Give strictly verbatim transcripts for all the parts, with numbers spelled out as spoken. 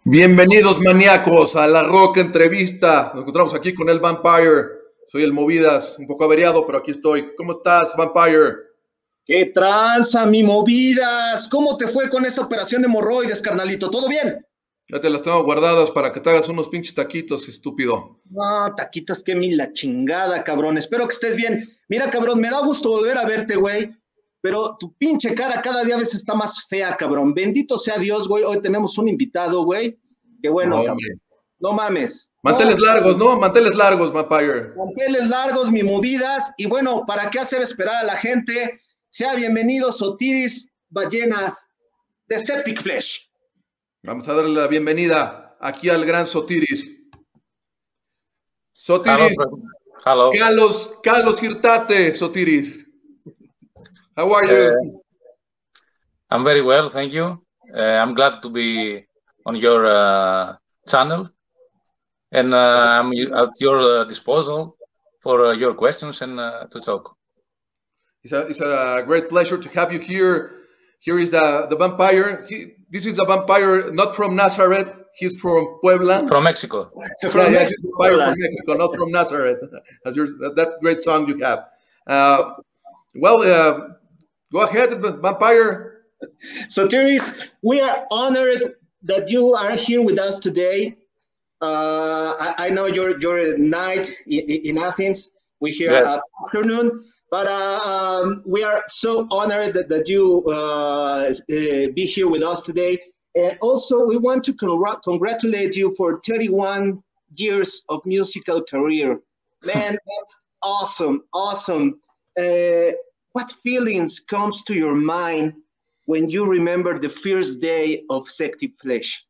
Bienvenidos maníacos a La Roca Entrevista. Nos encontramos aquí con el Vampire. Soy el Movidas, un poco averiado, pero aquí estoy. ¿Cómo estás, Vampire? ¡Qué tranza, mi Movidas! ¿Cómo te fue con esa operación de hemorroides, carnalito? ¿Todo bien? Ya te las tengo guardadas para que te hagas unos pinches taquitos, estúpido. No, taquitas, que mi la chingada, cabrón. Espero que estés bien. Mira, cabrón, me da gusto volver a verte, güey. Pero tu pinche cara cada día a veces está más fea, cabrón. Bendito sea Dios, güey. Hoy tenemos un invitado, güey. Qué bueno, No, cabrón. hombre. No mames. Manteles No, largos, ¿no? Manteles largos, Vampire. manteles largos, mi Movidas. Y bueno, ¿para qué hacer esperar a la gente? Sea bienvenido, Sotiris Ballenas de Septic Flesh. Vamos a darle la bienvenida aquí al gran Sotiris. Sotiris. Hello. Carlos, Carlos Hirtate, Sotiris. How are you? Uh, I'm very well, thank you. Uh, I'm glad to be on your uh, channel, and uh, I'm at your uh, disposal for uh, your questions and uh, to talk. It's a, it's a great pleasure to have you here. Here is the, the vampire. He, this is the vampire, not from Nazareth. He's from Puebla. From Mexico. From, yeah, Mexico, vampire from Mexico, not from Nazareth. As your, that great song you have. Uh, well, uh, go ahead, vampire. So, Sotiris, we are honored that you are here with us today. Uh, I, I know you're you're at night in, in Athens. We're here Yes. at afternoon. But uh, um, we are so honored that, that you uh, uh, be here with us today. And also, we want to congr congratulate you for thirty-one years of musical career. Man, that's awesome, awesome. Uh, what feelings comes to your mind when you remember the first day of Septic Flesh?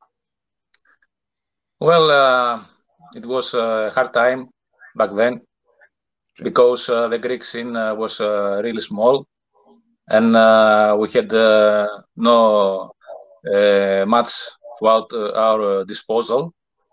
Well, uh, it was a hard time back then, because uh, the Greek scene uh, was uh, really small, and uh, we had uh, no uh, much at uh, our disposal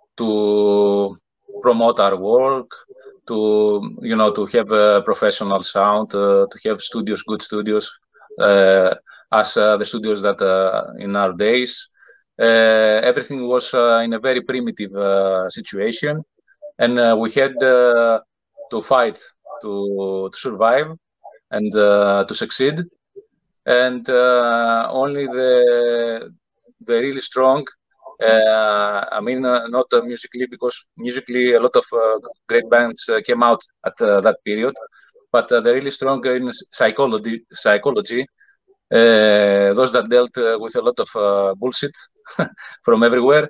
to promote our work, to you know to have a professional sound, uh, to have studios, good studios, uh, as uh, the studios that uh, in our days. Uh, everything was uh, in a very primitive uh, situation, and uh, we had uh, to fight to, to survive and uh, to succeed, and uh, only the the really strong. Uh, I mean, uh, not uh, musically, because musically a lot of uh, great bands uh, came out at uh, that period, but uh, the really strong in psychology, psychology, uh, those that dealt uh, with a lot of uh, bullshit from everywhere,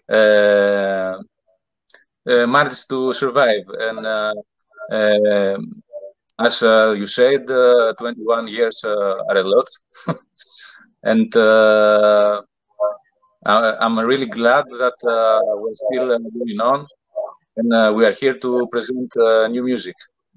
uh, uh, managed to survive. And uh, uh, as uh, you said, uh, twenty-one years uh, are a lot. And uh, I, I'm really glad that uh, we're still uh, going on, and uh, we are here to present uh, new music.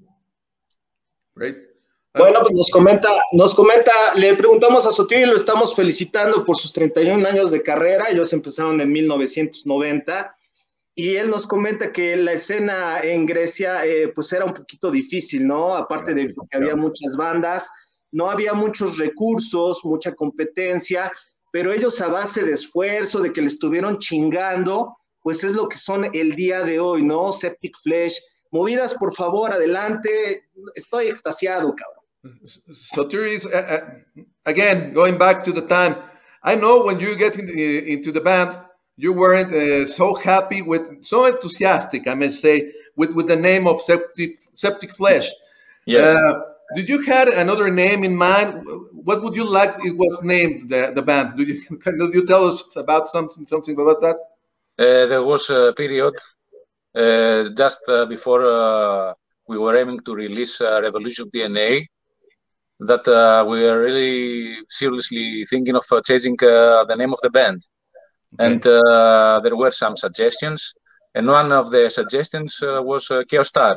Great. Bueno, pues nos comenta, nos comenta, le preguntamos a Sotiris, lo estamos felicitando por sus treinta y un años de carrera. Ellos empezaron en mil novecientos noventa, y él nos comenta que la escena en Grecia eh, pues era un poquito difícil, ¿no? Aparte de que había muchas bandas, no había muchos recursos, mucha competencia, pero ellos a base de esfuerzo, de que le estuvieron chingando, pues es lo que son el día de hoy, ¿no? Septic Flesh. Movidas, por favor, adelante. Estoy extasiado, cabrón. Sotiris, uh, uh, again, going back to the time, I know when you get in the, into the band, you weren't uh, so happy with, so enthusiastic, I may say, with, with the name of Septic, Septic Flesh. Yes. Uh, did you had another name in mind? What would you like it was named, the, the band? Do you, can you tell us about something, something about that? Uh, there was a period uh, just uh, before uh, we were aiming to release uh, Revolution D N A, that uh, we were really seriously thinking of uh, changing uh, the name of the band. Okay. And uh, there were some suggestions, and one of the suggestions uh, was uh, Chaos Star.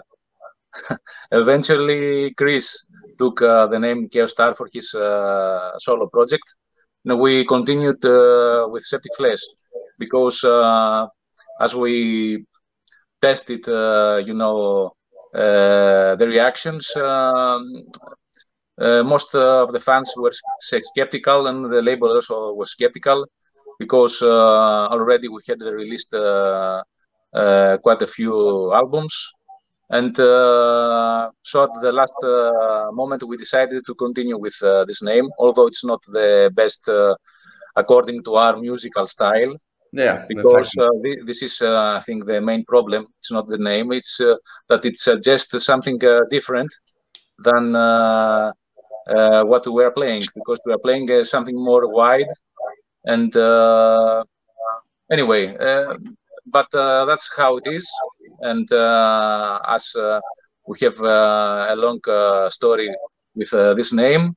Eventually, Chris took uh, the name Chaos Star for his uh, solo project. And we continued uh, with Septic Flesh, because uh, as we tested, uh, you know, uh, the reactions, um, Uh, most uh, of the fans were skeptical, and the label also was skeptical. because uh, already we had released uh, uh, quite a few albums. And uh, so at the last uh, moment, we decided to continue with uh, this name, although it's not the best uh, according to our musical style. Yeah, because exactly. uh, th this is, uh, I think, the main problem. It's not the name; it's uh, that it suggests something uh, different than uh, uh, what we are playing, because we are playing uh, something more wide. And uh, anyway, uh, but uh, that's how it is. And uh, as uh, we have uh, a long uh, story with uh, this name,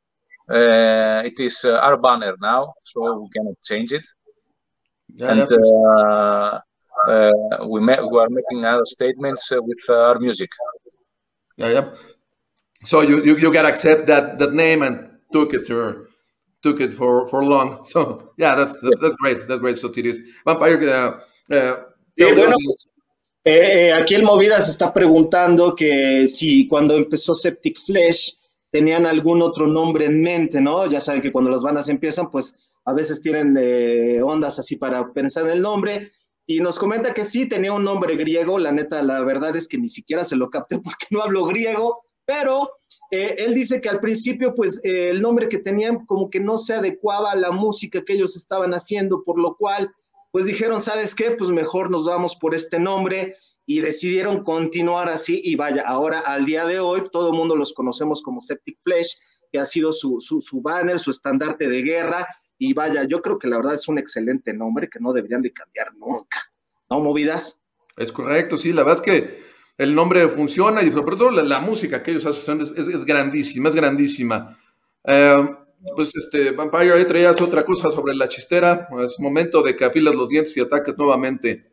uh, it is uh, our banner now, so we cannot change it. Yeah, And yeah. uh, uh, we, we are making our statements uh, with uh, our music. Yeah, yeah. So you you, you got to accept that that name and took it or took it for for long. So yeah, that's that's, that's great. That's great. Sotiris. Vampire. Uh, uh, Sí, bueno, pues, eh, eh, aquí el Movida se está preguntando que si cuando empezó Septic Flesh tenían algún otro nombre en mente, ¿no? Ya saben que cuando las bandas empiezan, pues a veces tienen eh, ondas así para pensar en el nombre. Y nos comenta que sí, tenía un nombre griego. La neta, la verdad es que ni siquiera se lo capté porque no hablo griego, pero eh, él dice que al principio, pues eh, el nombre que tenían como que no se adecuaba a la música que ellos estaban haciendo, por lo cual pues dijeron, ¿sabes qué? Pues mejor nos vamos por este nombre y decidieron continuar así y vaya, ahora al día de hoy todo el mundo los conocemos como Septic Flesh, que ha sido su, su, su banner, su estandarte de guerra y vaya, yo creo que la verdad es un excelente nombre que no deberían de cambiar nunca. ¿No, Movidas? Es correcto, sí, la verdad es que el nombre funciona y sobre todo la, la música que ellos hacen es, es, es grandísima, es grandísima. Eh, Pues este, Vampire, ahí traías otra cosa sobre la chistera. Es momento de que afiles los dientes y ataques nuevamente.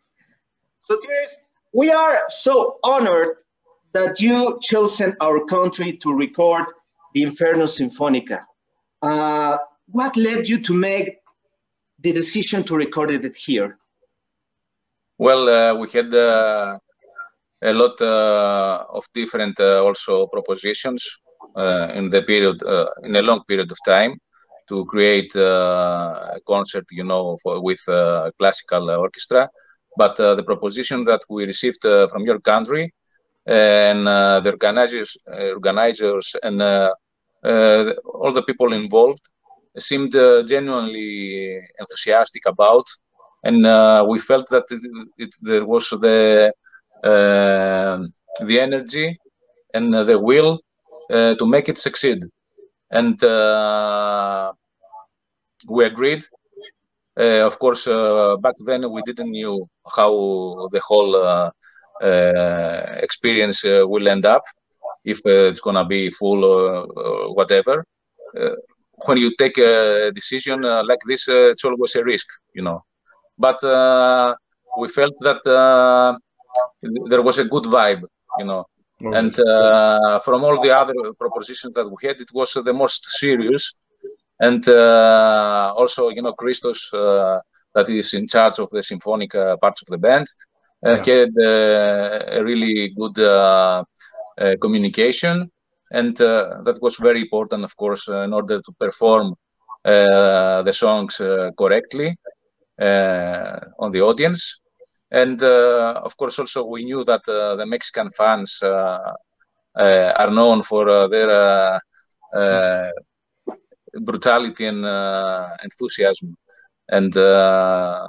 So, dears, we are so honored that you chosen our country to record the Inferno Sinfonica. Uh, what led you to make the decision to record it here? Well, uh, we had uh, a lot uh, of different uh, also propositions. Uh, in the period, uh, in a long period of time, to create uh, a concert, you know, for, with uh, classical orchestra. But uh, the proposition that we received uh, from your country and uh, the organizers, uh, organizers and uh, uh, all the people involved seemed uh, genuinely enthusiastic about, and uh, we felt that it, it, there was the uh, the energy and the will Uh, to make it succeed, and uh, we agreed. Uh, of course, uh, back then we didn't know how the whole uh, uh, experience uh, will end up, if uh, it's gonna be full or, or whatever. Uh, when you take a decision uh, like this, uh, it's always a risk, you know. But uh, we felt that uh, there was a good vibe, you know. Okay. And uh, from all the other propositions that we had, it was the most serious. And uh, also, you know, Christos, uh, that is in charge of the symphonic uh, parts of the band, uh, yeah. had uh, a really good uh, uh, communication. And uh, that was very important, of course, uh, in order to perform uh, the songs uh, correctly uh, on the audience. And uh, of course, also we knew that uh, the Mexican fans uh, uh, are known for uh, their uh, uh, brutality and uh, enthusiasm. And uh,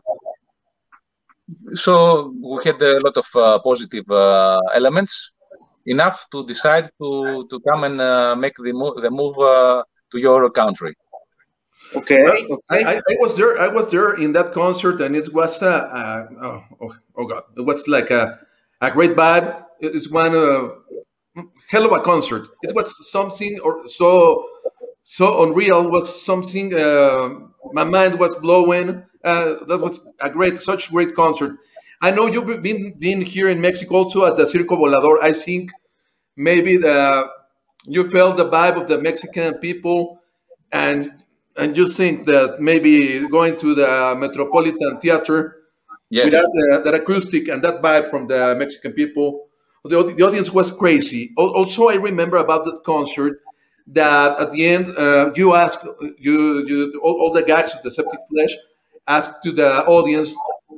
so we had a lot of uh, positive uh, elements, enough to decide to, to come and uh, make the, mo the move uh, to your country. Okay. Well, okay. I, I was there. I was there in that concert, and it was uh, uh, oh, oh, oh god, it was like a, a great vibe. It's one uh, hell of a concert. It was something or so so unreal. It was something. Uh, my mind was blowing. Uh, that was a great, such great concert. I know you've been been here in Mexico also at the Circo Volador. I think maybe the you felt the vibe of the Mexican people, and. And you think that maybe going to the Metropolitan Theater, yes, without the, that acoustic and that vibe from the Mexican people, the, the audience was crazy. Also, I remember about that concert that at the end uh, you asked you, you all, all the guys at the Septic Flesh ask to the audience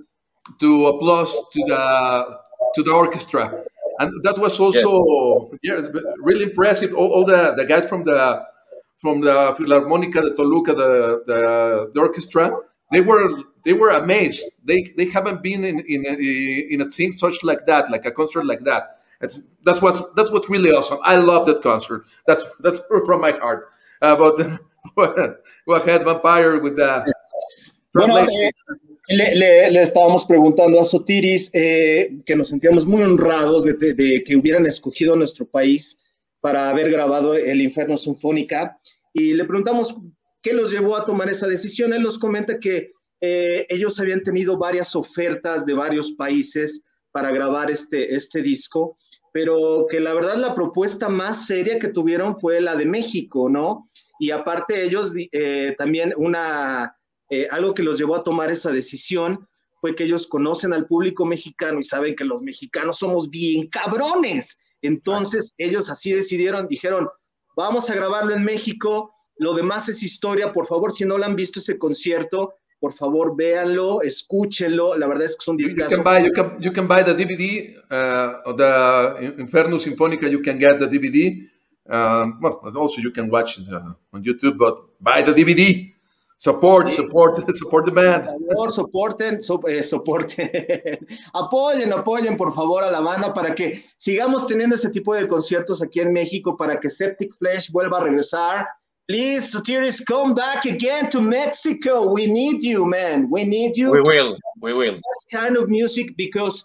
to applause to the to the orchestra, and that was also yeah, really impressive. All, all the, the guys from the from the Filarmónica de Toluca, the, the the orchestra, they were they were amazed. They they haven't been in in a, in a thing such like that, like a concert like that. It's, that's what that's what's really awesome. I love that concert. That's that's from my heart. Uh, but go ahead, Vampire, with the. Bueno, eh, le, le, le estábamos preguntando a Sotiris eh, que nos sentíamos muy honrados de, de, de que hubieran escogido nuestro país para haber grabado El Inferno Sinfónica, y le preguntamos qué los llevó a tomar esa decisión. Él nos comenta que eh, ellos habían tenido varias ofertas de varios países para grabar este, este disco, pero que la verdad la propuesta más seria que tuvieron fue la de México, ¿no? Y aparte ellos eh, también una... Eh, algo que los llevó a tomar esa decisión fue que ellos conocen al público mexicano y saben que los mexicanos somos bien cabrones. Entonces ellos así decidieron, dijeron, vamos a grabarlo en México, lo demás es historia. Por favor, si no lo han visto ese concierto, por favor véanlo, escúchenlo. La verdad es que son discos. You can buy, you can, you can buy the D V D uh, of the Inferno Sinfónica. You can get the D V D. Um, well, also you can watch it uh, on YouTube, but buy the D V D. Support, support, support the band. Por favor, soporten, so, eh, soporten. Apoyen, apoyen, por favor, a la banda para que sigamos teniendo ese tipo de conciertos aquí en México, para que Septic Flesh vuelva a regresar. Please, Sotiris, come back again to Mexico. We need you, man. We need you. We will, we will. That kind of music, because,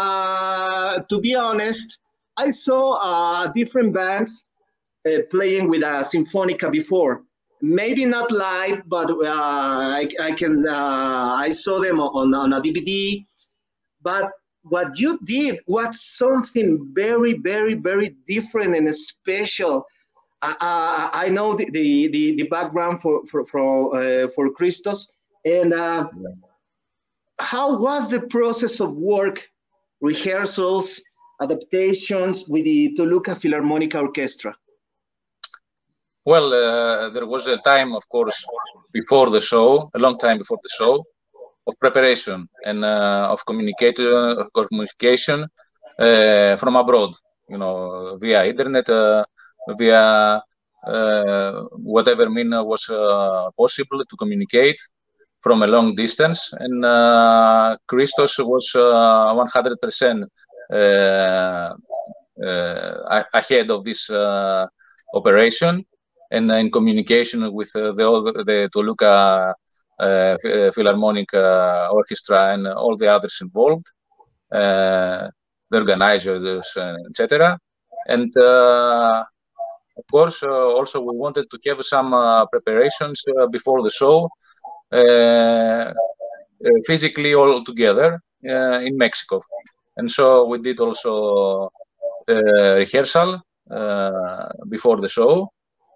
uh, to be honest, I saw uh, different bands uh, playing with a Sinfónica before. Maybe not live, but uh, I, I can. Uh, I saw them on, on a D V D. But what you did was something very, very, very different and special. Uh, uh, I know the, the, the, the background for for for, uh, for Christos, and uh, yeah. How was the process of work, rehearsals, adaptations with the Toluca Philharmonic Orchestra? Well, uh, there was a time, of course, before the show, a long time before the show, of preparation and uh, of communication, communication uh, from abroad, you know, via internet, uh, via uh, whatever mean was uh, possible to communicate from a long distance. And uh, Christos was uh, one hundred percent uh, uh, ahead of this uh, operation. And in communication with uh, the, the Toluca uh, Philharmonic uh, Orchestra and all the others involved, uh, the organizers, uh, et cetera. And uh, of course, uh, also we wanted to have some uh, preparations uh, before the show, uh, uh, physically all together uh, in Mexico. And so we did also uh, rehearsal uh, before the show.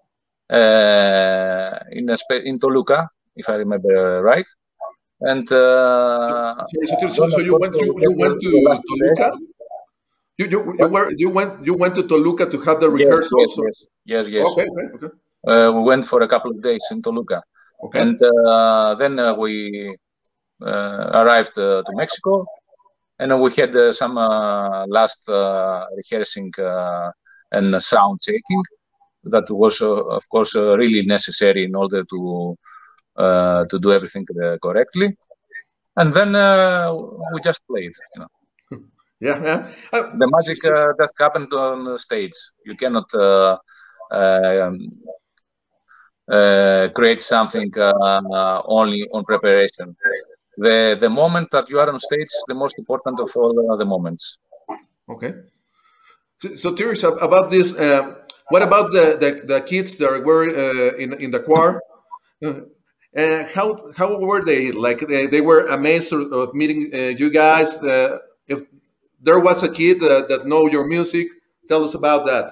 Uh, in a in Toluca, if I remember right, and uh, so, so, so you went you, you went to Toluca. You, you, you were you went you went to Toluca to have the rehearsal. Yes, yes, yes, yes, yes. Okay, okay, okay. Uh, we went for a couple of days in Toluca, okay. And uh, then uh, we uh, arrived uh, to Mexico, and uh, we had uh, some uh, last uh, rehearsing uh, and sound checking. That was, uh, of course, uh, really necessary in order to uh, to do everything uh, correctly. And then uh, we just played. You know. Yeah, yeah. Uh, the magic uh, just happened on the stage. You cannot uh, uh, uh, create something uh, only on preparation. The the moment that you are on stage is the most important of all the moments. Okay. So, so curious about this. Uh, What about the, the, the kids that were uh, in in the choir? Uh, how how were they? Like they, they were amazed of meeting uh, you guys. Uh, if there was a kid uh, that know your music, tell us about that.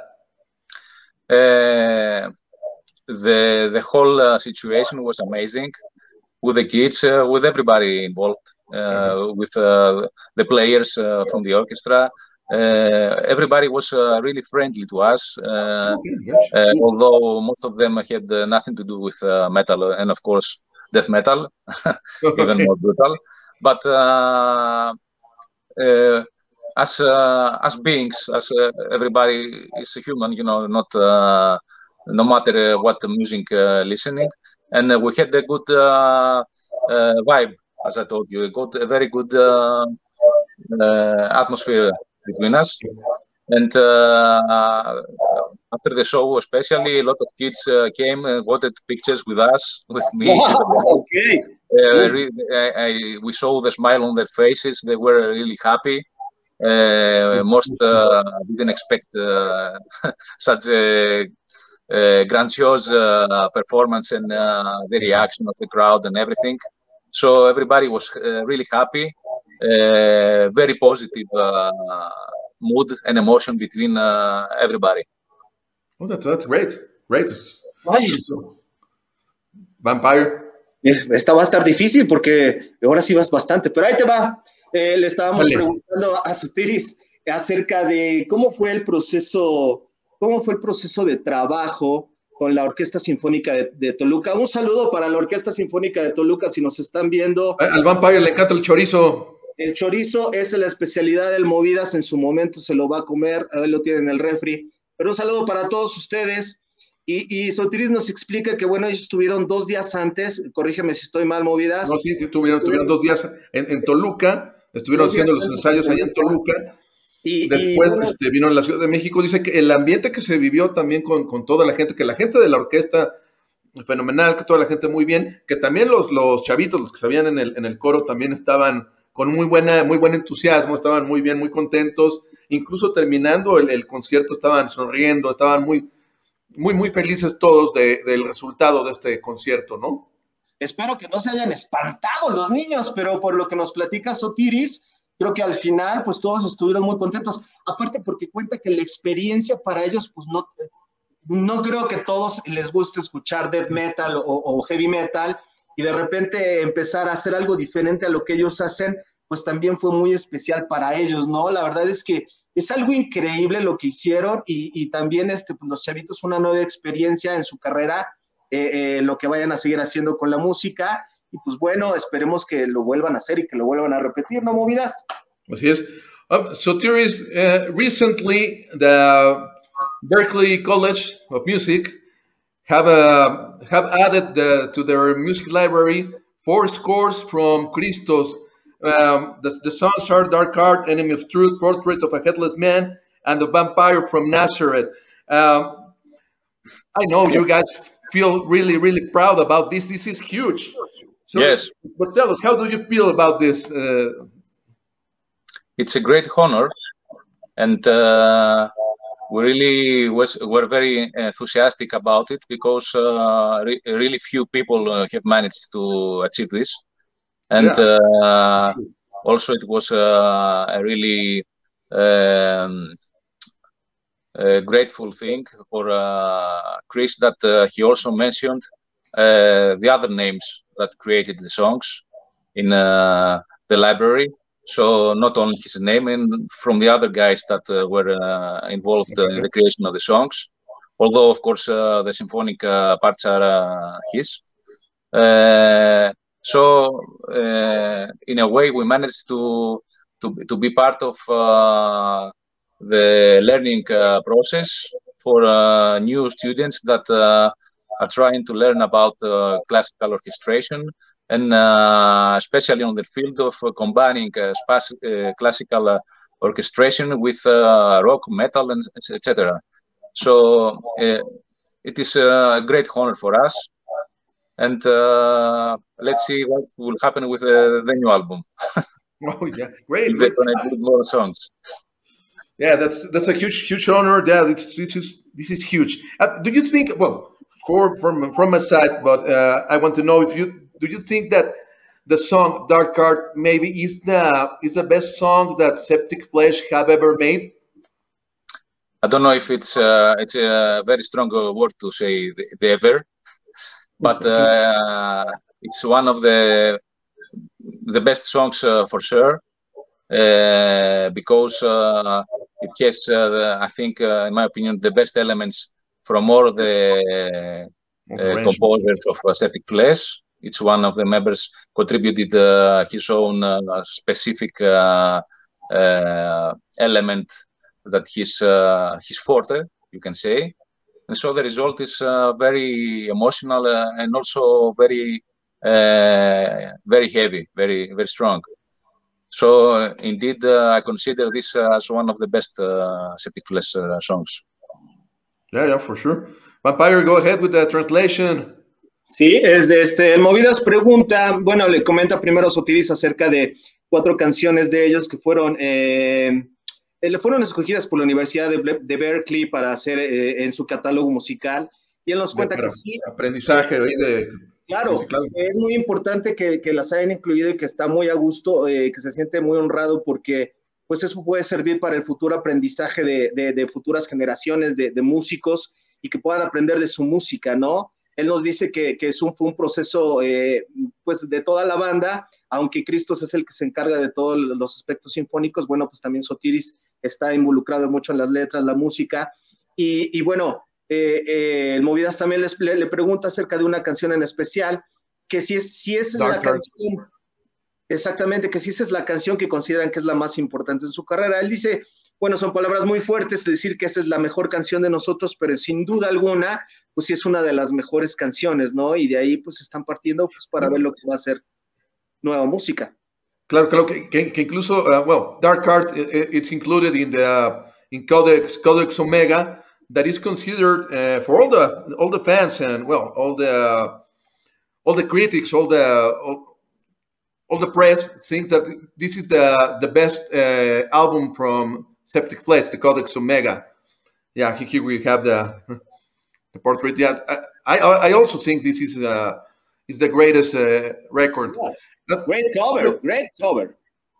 Uh, the the whole uh, situation was amazing, with the kids, uh, with everybody involved, uh, mm-hmm. with uh, the players uh, from the orchestra. Uh, everybody was uh, really friendly to us, uh, uh, although most of them had uh, nothing to do with uh, metal, and of course death metal, even Okay. more brutal. But uh, uh, as uh, as beings, as uh, everybody is a human, you know, not uh, no matter uh, what the music uh, listening, and uh, we had a good uh, uh, vibe, as I told you, a good, a very good uh, uh, atmosphere between us. And uh, after the show, especially, a lot of kids uh, came and wanted pictures with us, with me. And the Okay. uh, re- I, I, we saw the smile on their faces. They were really happy. Uh, most uh, didn't expect uh, such a, a grandiose uh, performance and uh, the reaction of the crowd and everything. So everybody was uh, really happy. Uh, very positive uh, mood and emotion between uh, everybody. Oh, that's that's great. Great. Ay, Vampire. es- esta va a estar difícil porque ahora sí vas bastante, pero ahí te va. Eh, le estábamos Vale. preguntando a Sotiris acerca de cómo fue el proceso, cómo fue el proceso de trabajo con la Orquesta Sinfónica de, de Toluca. Un saludo para la Orquesta Sinfónica de Toluca, si nos están viendo. Al Vampire le encanta el chorizo. El chorizo es la especialidad del Movidas, en su momento se lo va a comer, ahí lo tiene en el refri. Pero un saludo para todos ustedes. Y, y Sotiris nos explica que, bueno, ellos estuvieron dos días antes, corrígeme si estoy mal, Movidas. No, sí, sí, estuvieron, estuvieron dos días en, en Toluca, estuvieron Dos días haciendo los antes ensayos en allá en Toluca. Toluca. Y, Después y, bueno, este, vino en la Ciudad de México. Dice que el ambiente que se vivió también con, con toda la gente, que la gente de la orquesta, fenomenal, que toda la gente muy bien, que también los, los chavitos, los que sabían en el, en el coro, también estaban con muy, buena, muy buen entusiasmo, estaban muy bien, muy contentos. Incluso terminando el, el concierto estaban sonriendo, estaban muy, muy, muy felices todos de, del resultado de este concierto, ¿no? espero que no se hayan espantado los niños, pero por lo que nos platica Sotiris, creo que al final, pues todos estuvieron muy contentos. Aparte porque cuenta que la experiencia para ellos, pues no, no creo que todos les guste escuchar death metal o, o heavy metal, y de repente empezar a hacer algo diferente a lo que ellos hacen, pues también fue muy especial para ellos, ¿no? La verdad es que es algo increíble lo que hicieron, y, y también este, pues los chavitos una nueva experiencia en su carrera, eh, eh, lo que vayan a seguir haciendo con la música, y pues bueno, esperemos que lo vuelvan a hacer y que lo vuelvan a repetir, ¿no, Movidas? Así es. Um, Sotiris, uh, recently the Berklee College of Music have uh, have added the, to their music library four scores from Christos. Um, the, the songs are Dark Heart, Enemy of Truth, Portrait of a Headless Man, and The Vampire from Nazareth. Um, I know you guys feel really, really proud about this. This is huge. So, Yes. But tell us, how do you feel about this? Uh, It's a great honor, and uh, we really was were very enthusiastic about it because uh, re really few people uh, have managed to achieve this, and Yeah. uh, also it was uh, a really um, a grateful thing for uh, Chris that uh, he also mentioned uh, the other names that created the songs in uh, the library. So not only his name, and from the other guys that uh, were uh, involved uh, in the creation of the songs, although of course uh, the symphonic uh, parts are uh, his. Uh, so uh, in a way, we managed to to to be part of uh, the learning uh, process for uh, new students that uh, are trying to learn about uh, classical orchestration, and uh, especially on the field of uh, combining uh, uh, classical uh, orchestration with uh, rock, metal, and et cetera. So uh, it is a great honor for us, and uh, let's see what will happen with uh, the new album. Oh yeah, great! If they're great. gonna include more songs. Yeah, that's that's a huge huge honor. Yeah, this, this is this is huge. Uh, do you think? Well, for from from my side, but uh, I want to know if you do you think that the song Dark Heart maybe is the is the best song that Septic Flesh have ever made? I don't know if it's uh, it's a very strong uh, word to say the, the ever, but uh, it's one of the the best songs uh, for sure, uh, because uh, it has, uh, I think, uh, in my opinion, the best elements from all the uh, composers of uh, Septic Flesh. each one of the members contributed uh, his own uh, specific uh, uh, element that his uh, his forte, you can say. And so the result is uh, very emotional uh, and also very uh, very heavy, very very strong. So uh, indeed, uh, I consider this uh, as one of the best uh, Septic-Flesh uh, songs. Yeah, yeah, for sure. Vampire, go ahead with the translation. Sí, es de este, el Movidas pregunta, bueno, le comenta primero a Sotiris acerca de cuatro canciones de ellos que fueron, eh, le fueron escogidas por la Universidad de, de Berkeley para hacer eh, en su catálogo musical, y él nos cuenta de, que sí. Aprendizaje es, de, claro, sí, claro, es muy importante que, que las hayan incluido y que está muy a gusto, eh, que se siente muy honrado porque pues eso puede servir para el futuro aprendizaje de, de, de futuras generaciones de, de músicos y que puedan aprender de su música, ¿no? Él nos dice que, que es un, fue un proceso eh, pues de toda la banda, aunque Christos es el que se encarga de todos los aspectos sinfónicos, bueno, pues también Sotiris está involucrado mucho en las letras, la música, y, y bueno, eh, eh, el Movidas también les, le, le pregunta acerca de una canción en especial, que si es, si es la canción, exactamente, que si esa es la canción que consideran que es la más importante en su carrera. Él dice, bueno, son palabras muy fuertes decir que esa es la mejor canción de nosotros, pero sin duda alguna, pues sí es una de las mejores canciones, ¿no? Y de ahí pues están partiendo pues para ver lo que va a ser nueva música. Claro, claro que, que, que incluso, uh, well, Dark Art, it, it's included in the uh, in Codex Codex Omega, that is considered uh, for all the all the fans and well, all the uh, all the critics, all the all, all the press think that this is the the best uh, album from Septic-Flesh, the Codex Omega. Yeah, here we have the the portrait. Yeah, I I, I also think this is uh, is the greatest uh, record. Yeah. Great cover, great cover.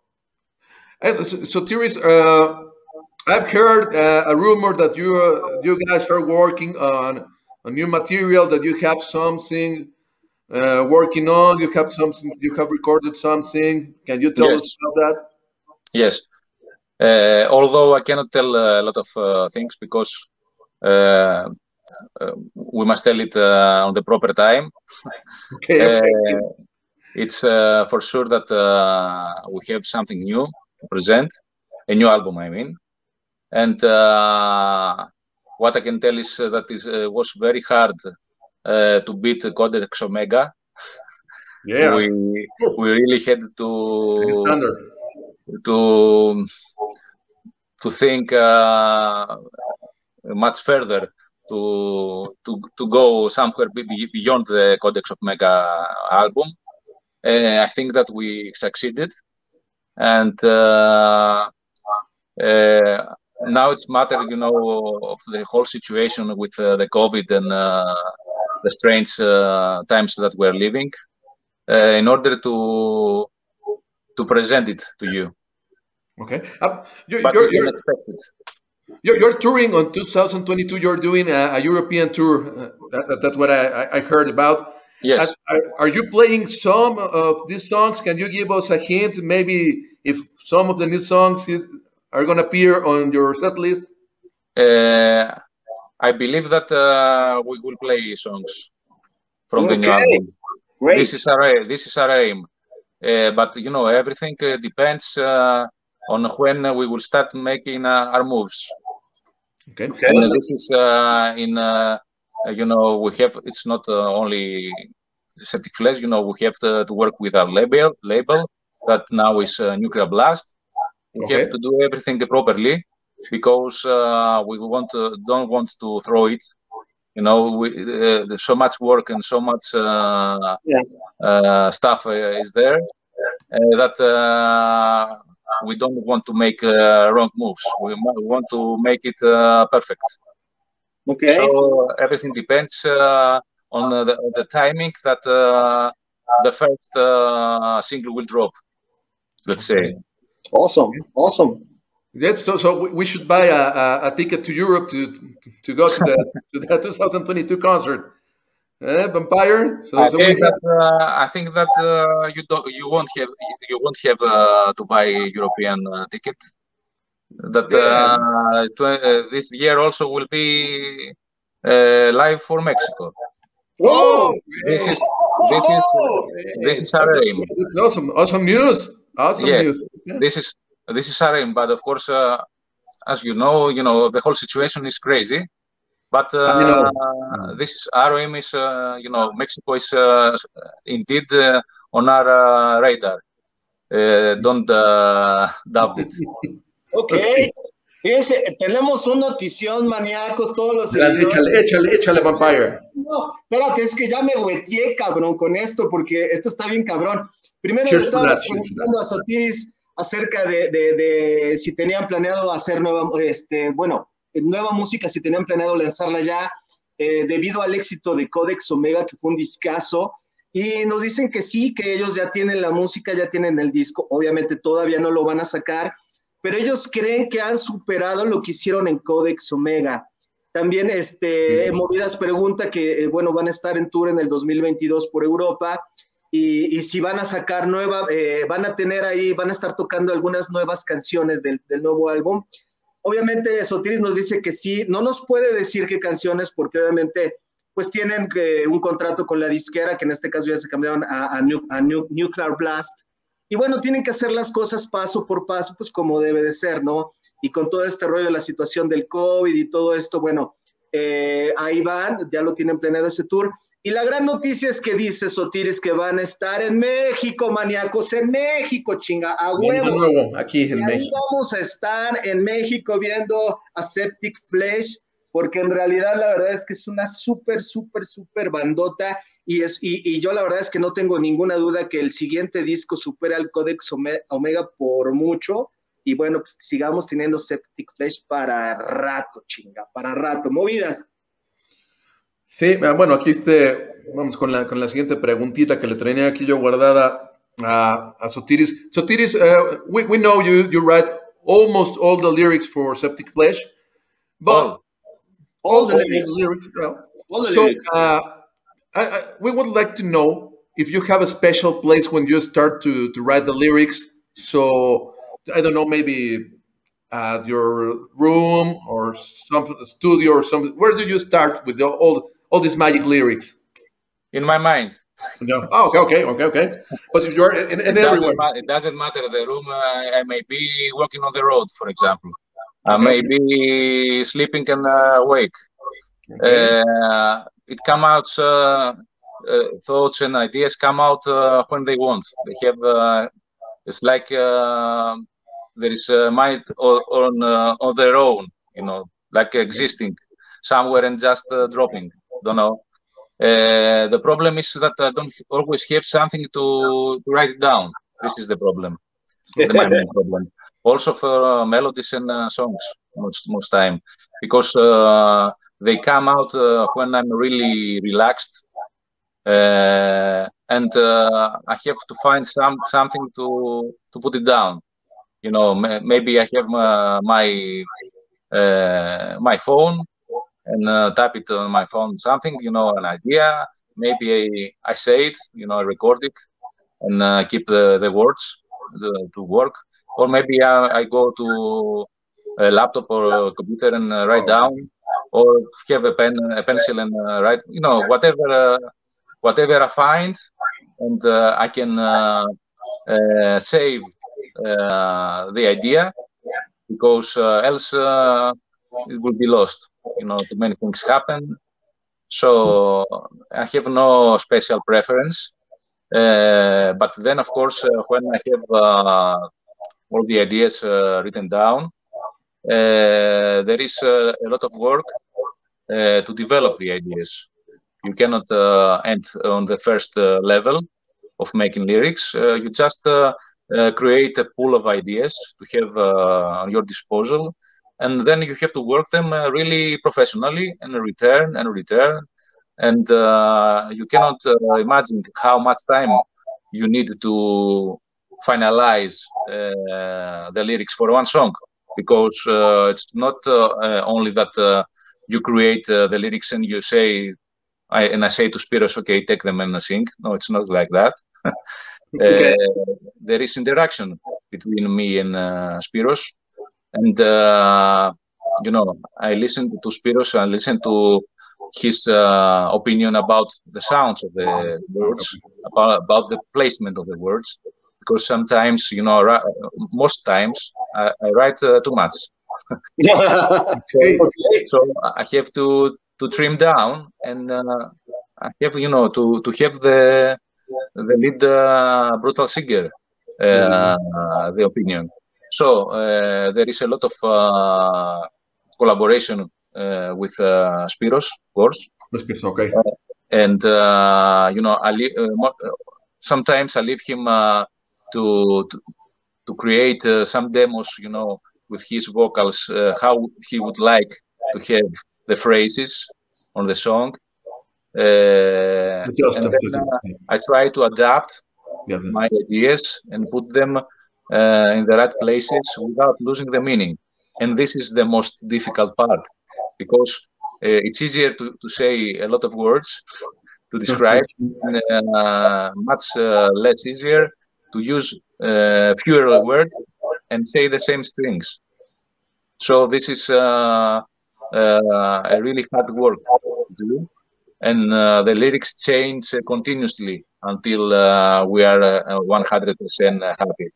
And so, so Tiris, uh, I've heard uh, a rumor that you uh, you guys are working on a new material, that you have something uh, working on. You have something. You have recorded something. Can you tell yes. us about that? Yes. Uh, although I cannot tell a lot of uh, things because uh, uh, we must tell it uh, on the proper time. Okay. okay. Uh, it's uh, for sure that uh, we have something new to present, a new album, I mean. And uh, what I can tell is that it uh, was very hard uh, to beat Codex Omega. Yeah. We we really had to Standard. to to think uh, much further to to to go somewhere beyond the Codex Omega album. Uh, I think that we succeeded, and uh, uh, now it's matter, you know, of the whole situation with uh, the COVID and uh, the strange uh, times that we're living, uh, in order to to present it to you. Okay, uh, you're, but you're, we you're, can expect it. You're, you're touring on two thousand twenty-two. You're doing a, a European tour. Uh, that, that's what I, I heard about. Yes. Are, are you playing some of these songs? Can you give us a hint? Maybe if some of the new songs is, are going to appear on your set list? Uh, I believe that uh, we will play songs from okay. the new album. Great. This is our this is our aim. Uh, but you know, everything uh, depends uh, on when we will start making uh, our moves. Okay. okay. And this is uh, in. Uh, Uh, you know, we have, it's not uh, only Septic-Flesh, you know, we have to, to work with our label, label that now is uh, Nuclear Blast. We okay. have to do everything properly because uh, we want to, don't want to throw it. You know, we, uh, there's so much work and so much uh, yeah. uh, stuff uh, is there uh, that uh, we don't want to make uh, wrong moves. We, we want to make it uh, perfect. Okay. So everything depends uh, on uh, the, the timing that uh, the first uh, single will drop, let's say. Awesome, awesome. Yes, so so we should buy a, a, a ticket to Europe to to go to the to the two thousand twenty-two concert. Uh, Vampire. So, I, so think we have... that, uh, I think that uh, you don't you won't have you won't have uh, to buy a European uh, ticket. That yeah. uh, tw uh, this year also will be uh, live for Mexico. Oh, this is this is this is our aim. It's awesome, awesome news. Awesome Yeah, news. Yeah. this is this is our aim. But of course, uh, as you know, you know the whole situation is crazy. But uh, this is our aim. Is uh, you know Mexico is uh, indeed uh, on our uh, radar. Uh, don't uh, doubt it. Ok. Fíjense, tenemos una notición, maníacos, todos los Échale, seguidores. échale, échale, Vampire. No, espérate, es que ya me hueteé, cabrón, con esto, porque esto está bien cabrón. Primero Cheers le to estaba that, cheers to preguntando a Sotiris acerca de, de, de si tenían planeado hacer nueva, este, bueno, nueva música, si tenían planeado lanzarla ya, eh, debido al éxito de Codex Omega, que fue un discazo. Y nos dicen que sí, que ellos ya tienen la música, ya tienen el disco. Obviamente todavía no lo van a sacar, pero ellos creen que han superado lo que hicieron en Codex Omega. También este, sí. Movidas pregunta que, eh, bueno, van a estar en tour en el dos mil veintidós por Europa y, y si van a sacar nueva, eh, van a tener ahí, van a estar tocando algunas nuevas canciones del, del nuevo álbum. Obviamente Sotiris nos dice que sí, no nos puede decir qué canciones porque obviamente pues tienen eh, un contrato con la disquera, que en este caso ya se cambiaron a, a, New, a New, Nuclear Blast. Y bueno, tienen que hacer las cosas paso por paso, pues como debe de ser, ¿no? Y con todo este rollo de la situación del COVID y todo esto, bueno, eh, ahí van, ya lo tienen planeado ese tour. Y la gran noticia es que dice Sotiris que van a estar en México, maníacos, en México, chinga, a huevo. De nuevo, aquí en y México. Ahí vamos a estar en México viendo a Septic Flesh, porque en realidad la verdad es que es una súper, súper, súper bandota. Y, es, y, y yo la verdad es que no tengo ninguna duda que el siguiente disco supera al Codex Omega por mucho, y bueno, pues sigamos teniendo Septic Flesh para rato, chinga, para rato. Movidas. Sí, bueno, aquí este, vamos con la, con la siguiente preguntita que le traía aquí yo guardada a, a Sotiris. Sotiris, uh, we, we know you, you write almost all the lyrics for Septic Flesh, but all, all, all the all lyrics. The lyrics well, all the so, lyrics. Uh, I, I, we would like to know if you have a special place when you start to, to write the lyrics. So, I don't know, maybe at your room or some studio or something. Where do you start with the, all all these magic lyrics? In my mind. No. Oh, okay, okay, okay, okay. But if you're in, in it everywhere. Doesn't it doesn't matter the room. Uh, I may be walking on the road, for example. I okay. may be sleeping and uh, awake. Okay. Uh, it come out, uh, uh, thoughts and ideas come out uh, when they want. They have, uh, it's like uh, there is a mind on, uh, on their own, you know, like existing somewhere and just uh, dropping, don't know. Uh, the problem is that I don't always have something to, to write it down. This is the problem, the main problem. Also for uh, melodies and uh, songs most, most time, because uh, they come out uh, when I'm really relaxed, uh, and uh, I have to find some something to to put it down. You know, maybe I have my my, uh, my phone and uh, type it on my phone something. You know, an idea. Maybe I, I say it. You know, I record it and uh, keep the the words the, to work. Or maybe I, I go to a laptop or a computer and uh, write down, or have a pen, a pencil, and uh, write. You know, whatever, uh, whatever I find, and uh, I can uh, uh, save uh, the idea, because uh, else uh, it will be lost. You know, too many things happen. So I have no special preference. Uh, but then, of course, uh, when I have uh, all the ideas uh, written down, uh, there is uh, a lot of work uh, to develop the ideas. You cannot uh, end on the first uh, level of making lyrics. Uh, you just uh, uh, create a pool of ideas to have uh, on your disposal, and then you have to work them uh, really professionally and return and return. And uh, you cannot uh, imagine how much time you need to finalize uh, the lyrics for one song, because uh, it's not uh, uh, only that uh, you create uh, the lyrics and you say, I, and I say to Spiros, okay, take them and sing. No, it's not like that. Okay. uh, there is interaction between me and uh, Spiros, and uh, you know, I listen to Spiros, I listen to his uh, opinion about the sounds of the words, about, about the placement of the words, because sometimes, you know, most times I, I write uh, too much. Okay. So I have to to trim down, and uh, I have, you know, to to have the the lead uh, brutal singer, uh, mm-hmm. the opinion. So uh, there is a lot of uh, collaboration uh, with uh, Spiros, of course. Okay. Uh, and uh, you know, I uh, sometimes I leave him uh, to, to to create uh, some demos, you know, with his vocals, uh, how he would like to have the phrases on the song. Uh, and then uh, I try to adapt yeah, my ideas and put them uh, in the right places without losing the meaning. And this is the most difficult part, because uh, it's easier to, to say a lot of words to describe, and uh, much uh, less easier to use uh, fewer words and say the same things. So this is uh, uh, a really hard work to do. And uh, the lyrics change uh, continuously until uh, we are uh, one hundred percent happy.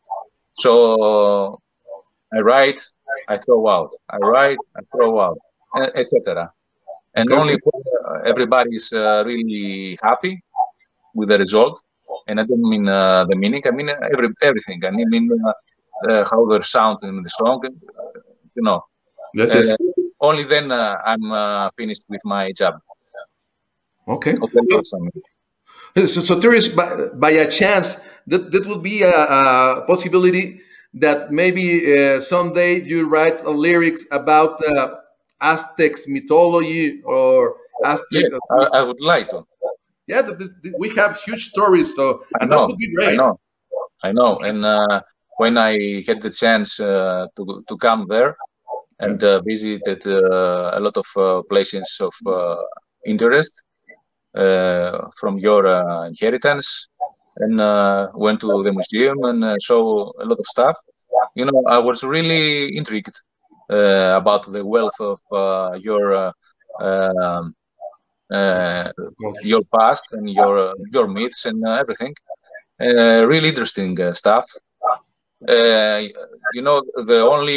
So I write, I throw out. I write, I throw out, et cetera. And okay. only when everybody is uh, really happy with the result, and I don't mean uh, the meaning, I mean every, everything. I mean uh, uh, how they sound in the song, uh, you know. Yes, yes. Uh, only then uh, I'm uh, finished with my job. Okay. okay. So, so there is, by, by a chance, that, that would be a, a possibility that maybe uh, someday you write a lyrics about uh, Aztecs mythology or Aztec. Yeah, I, I would like to. Yeah, the, the, we have huge stories, so I and know, that would be great. I know, I know. And uh, when I had the chance uh, to to come there and uh, visited uh, a lot of uh, places of uh, interest uh, from your uh, inheritance, and uh, went to the museum and uh, saw a lot of stuff, you know, I was really intrigued uh, about the wealth of uh, your uh, um, uh, your past and your your myths and uh, everything. Uh, really interesting uh, stuff. Uh, you know, the only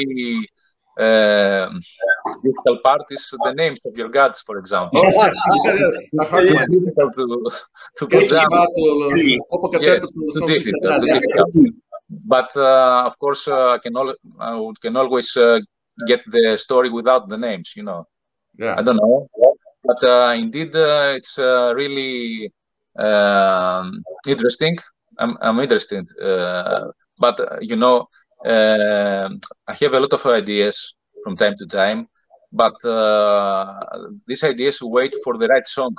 uh, difficult part is the names of your gods, for example. It's difficult to to put down. Yes, too difficult, too difficult. But uh, of course, uh, I can al I can always uh, get the story without the names. You know. Yeah. I don't know, but uh, indeed, uh, it's uh, really um, interesting. I'm I'm interested, uh, but uh, you know, uh, I have a lot of ideas from time to time, but uh, these ideas wait for the right song,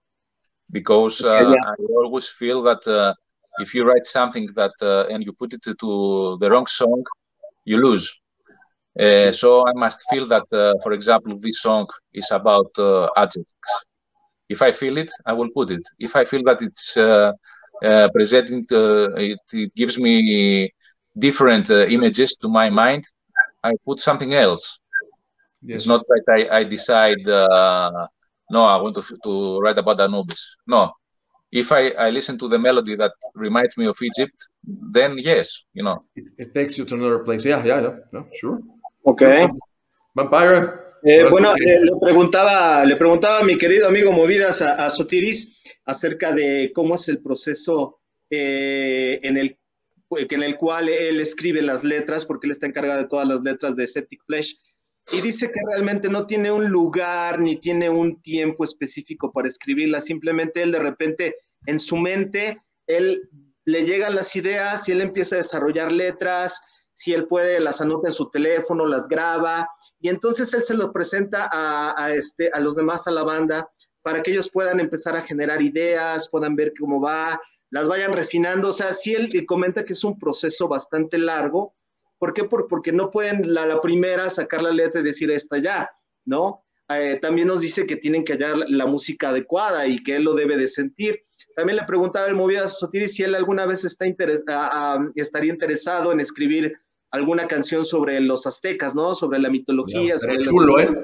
because uh, yeah. I always feel that uh, if you write something that uh, and you put it to the wrong song, you lose. Uh, so I must feel that, uh, for example, this song is about uh, adjectives. If I feel it, I will put it. If I feel that it's uh, uh, presenting, uh, it, it gives me different uh, images to my mind, I put something else. Yes. It's not that I, I decide, uh, no, I want to, to write about Anubis. No. If I, I listen to the melody that reminds me of Egypt, then yes, you know. It, it takes you to another place. Yeah, yeah, yeah, yeah sure. Ok. Vampire. Eh, bueno, eh, le preguntaba, le preguntaba a mi querido amigo Movidas, a, a Sotiris, acerca de cómo es el proceso eh, en, el, en el cual él escribe las letras, porque él está encargado de todas las letras de Septic Flesh, y dice que realmente no tiene un lugar ni tiene un tiempo específico para escribirlas, simplemente él de repente en su mente, él le llegan las ideas y él empieza a desarrollar letras. Si él puede, las anota en su teléfono, las graba, y entonces él se los presenta a, a, este, a los demás, a la banda, para que ellos puedan empezar a generar ideas, puedan ver cómo va, las vayan refinando. O sea, sí él comenta que es un proceso bastante largo. ¿Por qué? Por, porque no pueden la, la primera sacar la letra y decir esta ya, ¿no? Eh, también nos dice que tienen que hallar la música adecuada y que él lo debe de sentir. También le preguntaba el Movidas a Sotiris si él alguna vez está interes a, a, estaría interesado en escribir alguna canción sobre los aztecas, ¿no? Sobre la mitología. Yeah, sobre chulo, la... ¿eh?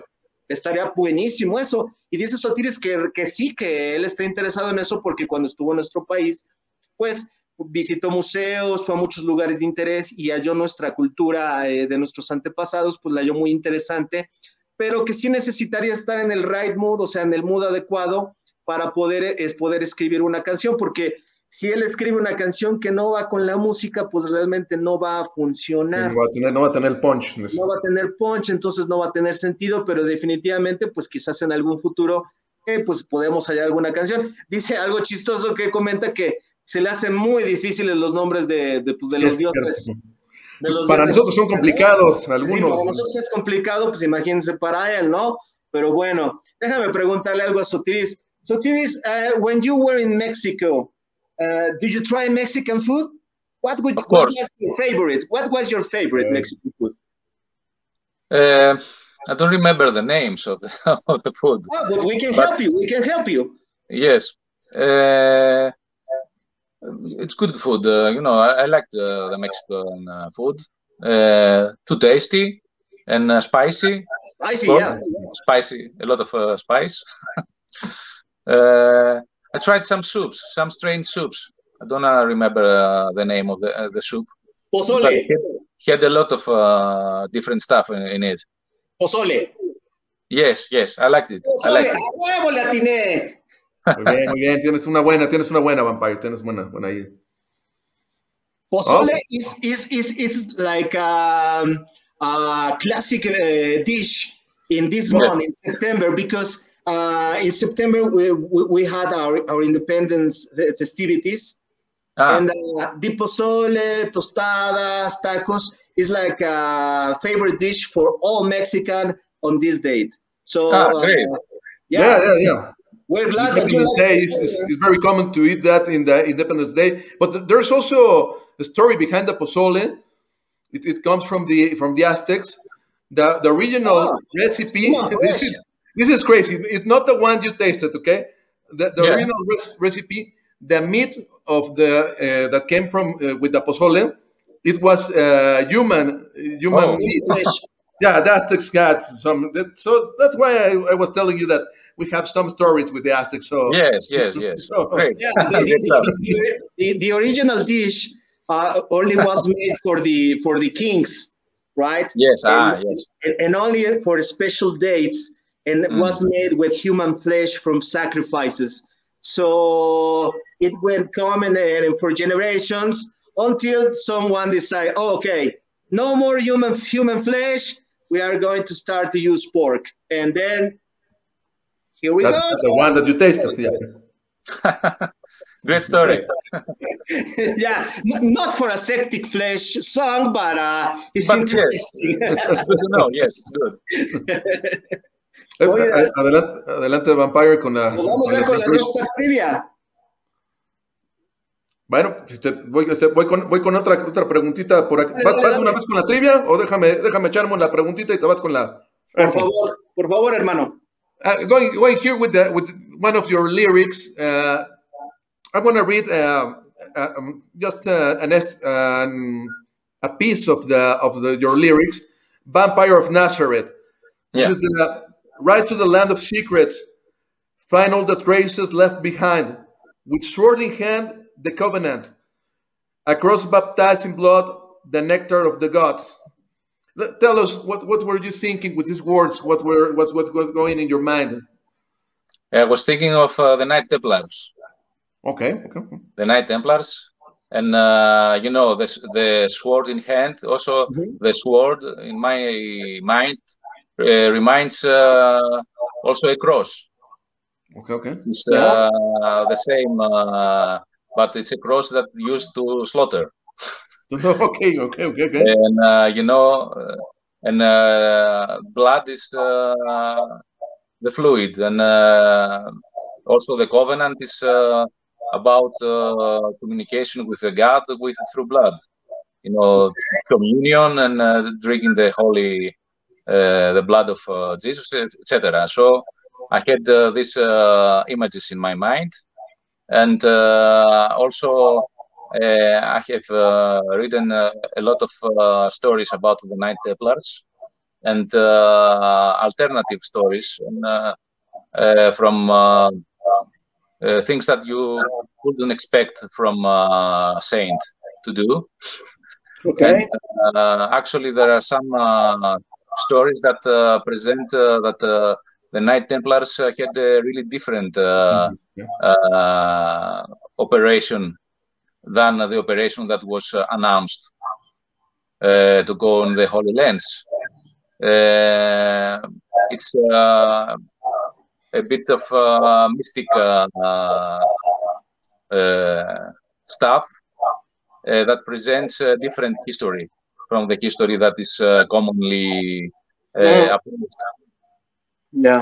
estaría buenísimo eso. Y dice Sotiris que, que sí, que él está interesado en eso porque cuando estuvo en nuestro país, pues visitó museos, fue a muchos lugares de interés y halló nuestra cultura eh, de nuestros antepasados, pues la halló muy interesante, pero que sí necesitaría estar en el right mood, o sea, en el mood adecuado para poder, es poder escribir una canción, porque si él escribe una canción que no va con la música, pues realmente no va a funcionar. No va a tener, no va a tener el punch. No va a tener punch, entonces no va a tener sentido, pero definitivamente, pues quizás en algún futuro, eh, pues podemos hallar alguna canción. Dice algo chistoso que comenta que se le hacen muy difíciles los nombres de, de, pues, de los dioses. De los para dioses, nosotros son complicados, algunos. Sí, para nosotros es complicado, pues imagínense para él, ¿no? Pero bueno, déjame preguntarle algo a Sotiris. Sotiris, uh, when you were in Mexico, uh, did you try Mexican food? What, would, what was your favorite? What was your favorite uh, Mexican food? Uh, I don't remember the names of the, of the food. Oh, but we can but, help you. We can help you. Yes. Uh, it's good food. Uh, you know, I, I like the, the Mexican uh, food. Uh, too tasty and uh, spicy. Spicy, yeah. Spicy. A lot of uh, spice. uh, I tried some soups, some strange soups. I don't uh, remember uh, the name of the uh, the soup. Pozole. But he, he had a lot of uh, different stuff in, in it. Pozole. Yes, yes, I liked it. Pozole. I liked it. ¡A huevo la atiné! Muy bien, muy bien. Tienes una buena, tienes una buena, Vampire. Tienes buena, buena ahí. Pozole oh. is, is, is it's like a, a classic uh, dish in this yeah. month, in September, because uh, in September we, we, we had our, our independence festivities. Ah. And uh, the pozole, tostadas, tacos is like a favorite dish for all Mexican on this date. So, ah, great. Uh, yeah, yeah, yeah. yeah. We're glad that you like Day is, is, is very common to eat that in the Independence Day. But there's also a story behind the pozole. It, it comes from the from the Aztecs. The the original oh, recipe. This is, this is crazy. It's not the one you tasted, okay? The, the yeah. original res recipe. The meat of the uh, that came from uh, with the pozole, it was uh, human human oh, meat. Yeah, the Aztecs got some. That, so that's why I, I was telling you that we have some stories with the Aztecs. So yes, yes, yes. So, Great. Yeah, the, the, the, the original dish uh, only was made for the for the kings, right? Yes, and, ah, yes. And, and only for special dates, and mm. was made with human flesh from sacrifices. So it went common and for generations until someone decided, oh, okay, no more human human flesh. We are going to start to use pork, and then here we That's go. The one that you tasted, yeah. Great story. Yeah, n not for a septic flesh song, but uh, it's but interesting. Yes. It's good to know. Yes, it's good. Oye, adelante, adelante, Vampire, con la. Pues vamos a ver con la nuestra trivia. Bueno, este, voy, este, voy, con, voy con otra, otra preguntita por aquí. ¿Vas, vas de una vez con la trivia o déjame, déjame echarme la preguntita y te vas con la. Por favor, por favor, hermano. Uh, going, going here with the, with one of your lyrics. Uh, I want to read uh, uh, um, just uh, an, um, a piece of the of the, your lyrics. Vampire of Nazareth. Yeah. This is the, right to the land of secrets, find all the traces left behind. With sword in hand, the covenant. Across baptized in blood, the nectar of the gods. Let, tell us, what, what were you thinking with these words? What were what, what was going in your mind? I was thinking of uh, the Knight Templars. Okay, okay. The Knight Templars. And, uh, you know, the, the sword in hand, also mm-hmm. the sword in my mind uh, reminds uh, also a cross. Okay, okay. It's uh, yeah. the same, uh, but it's a cross that used to slaughter. okay, okay, okay, okay. And, uh, you know, uh, and uh, blood is uh, the fluid. And uh, also the covenant is uh, about uh, communication with the God with through blood. You know, communion and uh, drinking the holy, uh, the blood of uh, Jesus, et cetera. So I had uh, these uh, images in my mind, and uh, also uh, I have uh, written uh, a lot of uh, stories about the Knight Templars, and uh, alternative stories and, uh, uh, from uh, uh, things that you wouldn't expect from uh, a saint to do. Okay. And uh, actually, there are some uh, stories that uh, present uh, that uh, the Knight Templars uh, had a really different uh, uh, operation than the operation that was uh, announced uh, to go on the Holy Lands. Uh, it's uh, a bit of uh, mystic uh, uh, stuff uh, that presents a different history from the history that is uh, commonly uh, approved. Yeah.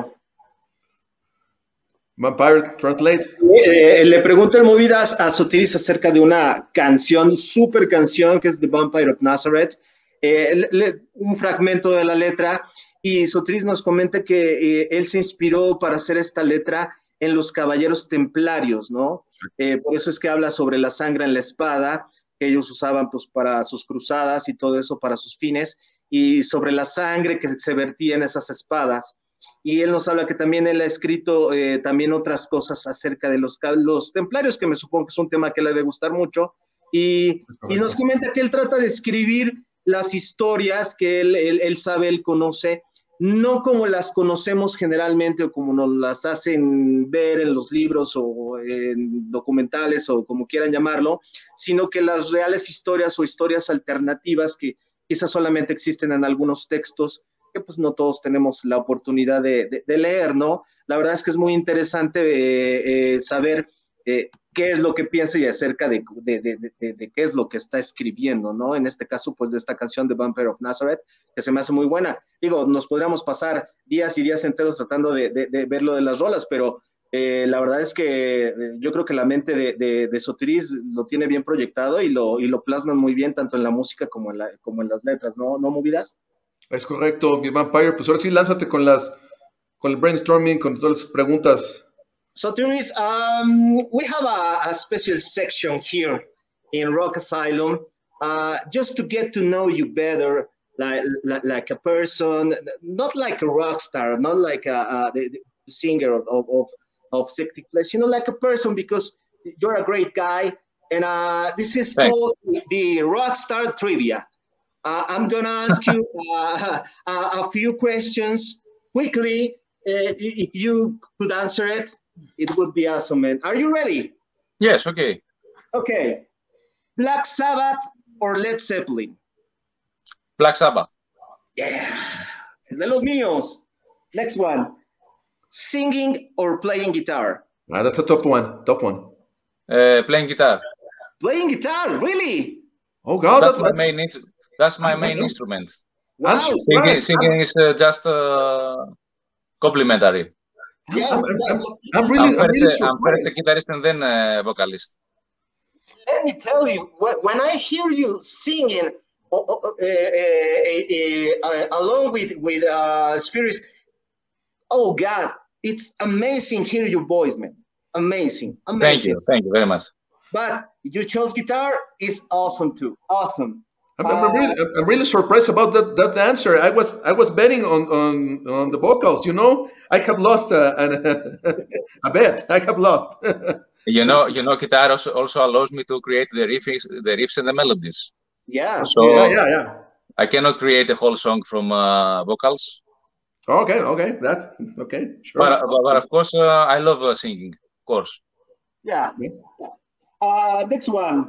Vampire, translate. Eh, le pregunto el Movidas a Sotiris acerca de una canción, super canción, que es The Vampire of Nazareth, eh, le, le, un fragmento de la letra, y Sotiris nos comenta que eh, él se inspiró para hacer esta letra en los caballeros templarios, ¿no? Eh, por eso es que habla sobre la sangre en la espada, que ellos usaban pues para sus cruzadas y todo eso para sus fines, y sobre la sangre que se vertía en esas espadas. Y él nos habla que también él ha escrito eh, también otras cosas acerca de los, los templarios, que me supongo que es un tema que le debe gustar mucho, y, y nos comenta que él trata de escribir las historias que él, él, él sabe, él conoce, no como las conocemos generalmente o como nos las hacen ver en los libros o en documentales o como quieran llamarlo, sino que las reales historias o historias alternativas que quizás solamente existen en algunos textos, que pues no todos tenemos la oportunidad de, de, de leer, ¿no? La verdad es que es muy interesante eh, eh, saber eh, qué es lo que piensa y acerca de, de, de, de, de qué es lo que está escribiendo, ¿no? En este caso, pues de esta canción de Vampire of Nazareth, que se me hace muy buena. Digo, nos podríamos pasar días y días enteros tratando de, de, de ver lo de las rolas, pero eh, la verdad es que yo creo que la mente de, de, de Sotiris lo tiene bien proyectado y lo, y lo plasman muy bien, tanto en la música como en, la, como en las letras, ¿no, ¿no Movidas? Es correcto, mi Vampire. Pues ahora sí, lánzate con las, con el brainstorming, con todas las preguntas. Sotiris, um, we have a, a special section here in Rock Asylum, uh, just to get to know you better, like, like, like a person, not like a rock star, not like a, a the, the singer of, of, of Septic Flesh, you know, like a person, because you're a great guy. And uh, this is Thanks. called the Rockstar Trivia. Uh, I'm going to ask you uh, a, a few questions quickly. Uh, if you could answer it, it would be awesome, man. Are you ready? Yes, okay. Okay. Black Sabbath or Led Zeppelin? Black Sabbath. Yeah. Es de los míos. Next one. Singing or playing guitar? Ah, that's a tough one. Tough one. Uh, playing guitar. Playing guitar, really? Oh, God. That's, That's my main, that's my main instrument. Wow. Singing, singing is uh, just uh, complimentary. Yeah, I'm, I'm, I'm, I'm really, I'm I'm first, really uh, I'm first a surprised. guitarist and then a vocalist. Let me tell you, when I hear you singing uh, uh, uh, uh, along with with uh, Spirits, oh God, it's amazing hear your voice, man. Amazing, amazing. Thank you, thank you very much. But you chose guitar is awesome too. Awesome. I'm, I'm, really, I'm really surprised about that, that answer. I was I was betting on, on, on the vocals. You know, I have lost a, a, a bet. I have lost. You know, you know, guitar also, also allows me to create the riffs, the riffs and the melodies. Yeah. So yeah, yeah, yeah. I cannot create a whole song from uh, vocals. Okay, okay, that's okay. Sure. But, but, but of course, uh, I love uh, singing. Of course. Yeah. yeah. Uh, next one.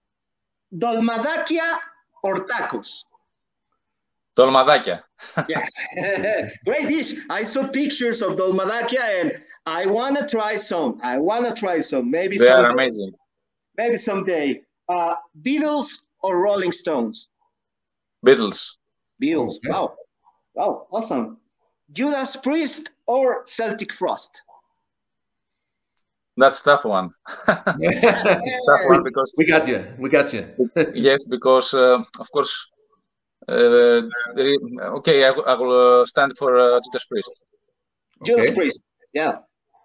Dolmadakia or tacos? Dolmadakia. Yeah. Great dish. I saw pictures of dolmadakia and I want to try some. I want to try some. Maybe they someday. are amazing. Maybe someday. Uh, Beatles or Rolling Stones? Beatles. Beatles. Okay. Wow. Wow. Awesome. Judas Priest or Celtic Frost? That's tough one. Yeah. Tough one because we got you. We got you. Yes, because uh, of course. Uh, okay, I, I will uh, stand for uh, Judas Priest. Judas Okay. Priest. Yeah.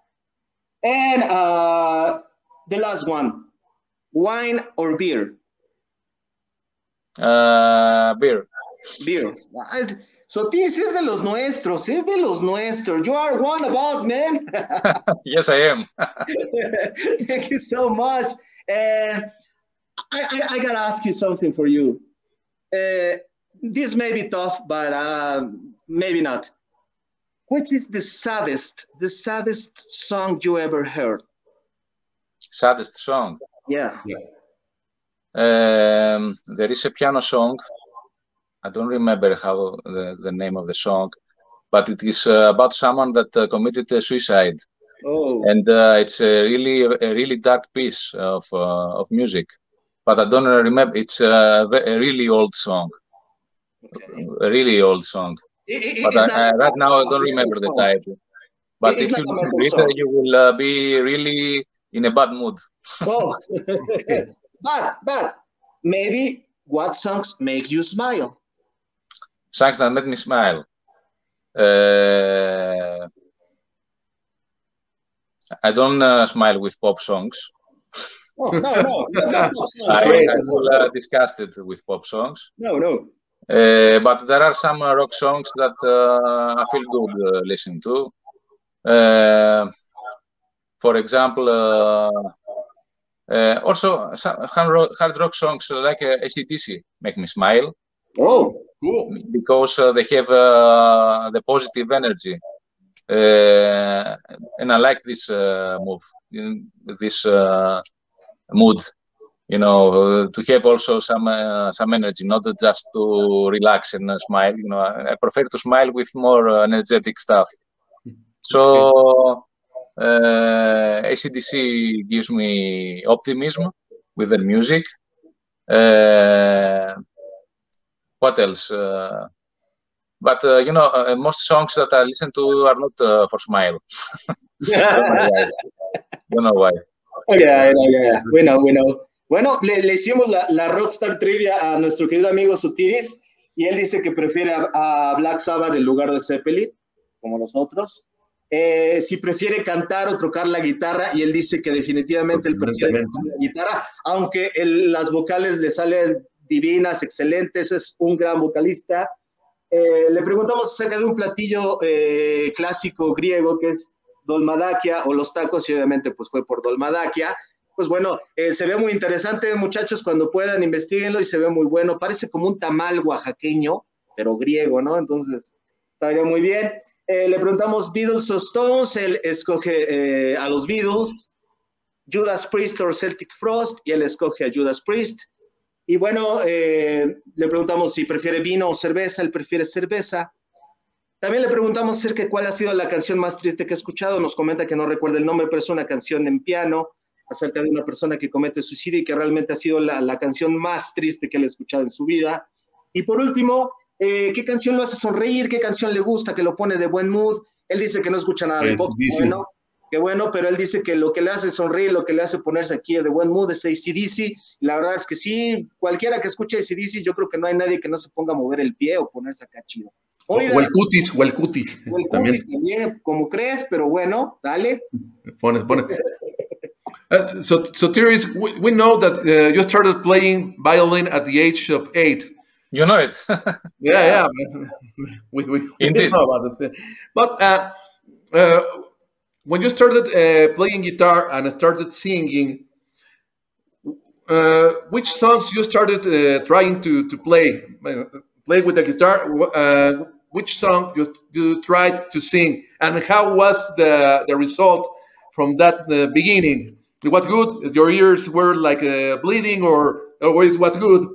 And uh, the last one, wine or beer? Uh, beer. Beer. Sotiris es de los nuestros, es de los nuestros. You are one of us, man. Yes, I am. Thank you so much. Uh, I, I, I gotta ask you something for you. Uh, this may be tough, but uh, maybe not. What is the saddest, the saddest song you ever heard? Saddest song? Yeah. Yeah. Um, there is a piano song. I don't remember how the, the name of the song, but it is uh, about someone that uh, committed uh, suicide. Oh. And uh, it's a really, a really dark piece of uh, of music. But I don't remember. It's a, a really old song. Okay. A really old song. It, it, but I, I, right now I don't remember the title. But it's if you listen to it, song. you will uh, be really in a bad mood. Oh. but but maybe what songs make you smile? Songs that make me smile. Uh, I don't uh, smile with pop songs. Oh, no, no, no, no pop songs. I, I feel uh, disgusted with pop songs. No, no. Uh, but there are some uh, rock songs that uh, I feel good uh, listening to. Uh, for example, uh, uh, also some hard rock songs like uh, A C D C make me smile. Oh, cool! Because uh, they have uh, the positive energy, uh, and I like this uh, move, this uh, mood. You know, uh, to have also some uh, some energy, not just to relax and uh, smile. You know, I, I prefer to smile with more uh, energetic stuff. So uh, A C D C gives me optimism with their music. Uh, what else? Uh, but uh, you know, uh, most songs that I listen to are not uh, for smile. Don't know why. Don't know why. Yeah, yeah, yeah. We know, we know. Bueno, le, le hicimos la, la Rockstar Trivia a nuestro querido amigo Sotiris y él dice que prefiere a, a Black Sabbath en lugar de Zeppelin, como los otros. Eh, si prefiere cantar o tocar la guitarra, y él dice que definitivamente él prefiere tocar la guitarra, aunque el, las vocales le salen divinas, excelentes, es un gran vocalista. Eh, le preguntamos acerca de un platillo eh, clásico griego que es dolmadakia o los tacos, y obviamente pues fue por dolmadakia. Pues bueno, eh, se ve muy interesante, muchachos, cuando puedan, investiguenlo y se ve muy bueno. Parece como un tamal oaxaqueño, pero griego, ¿no? Entonces, estaría muy bien. Eh, le preguntamos Beatles o Stones, él escoge eh, a los Beatles, Judas Priest o Celtic Frost, y él escoge a Judas Priest. Y bueno, eh, le preguntamos si prefiere vino o cerveza, él prefiere cerveza. También le preguntamos acerca de cuál ha sido la canción más triste que ha escuchado, nos comenta que no recuerda el nombre, pero es una canción en piano, acerca de una persona que comete suicidio y que realmente ha sido la, la canción más triste que él ha escuchado en su vida. Y por último, eh, ¿qué canción lo hace sonreír? ¿Qué canción le gusta, que lo pone de buen mood? Él dice que no escucha nada de pop, bueno, qué bueno, pero él dice que lo que le hace sonreír, lo que le hace ponerse aquí de buen mood es A C D C. La verdad es que sí, cualquiera que escuche A C D C, yo creo que no hay nadie que no se ponga a mover el pie o ponerse acá chido. O el cutis, o el cutis. O el cutis también, como crees, pero bueno, dale. Pones, pones. Uh, so, so Sotiris, we, we know that uh, you started playing violin at the age of eight. You know it. yeah, yeah. We, we, we know about it. But uh, uh, when you started uh, playing guitar and started singing, uh, which songs you started uh, trying to, to play? Uh, play with the guitar? Uh, which song you, you tried to sing? And how was the, the result from that uh, beginning? It was good? Your ears were like uh, bleeding, or, or it was good?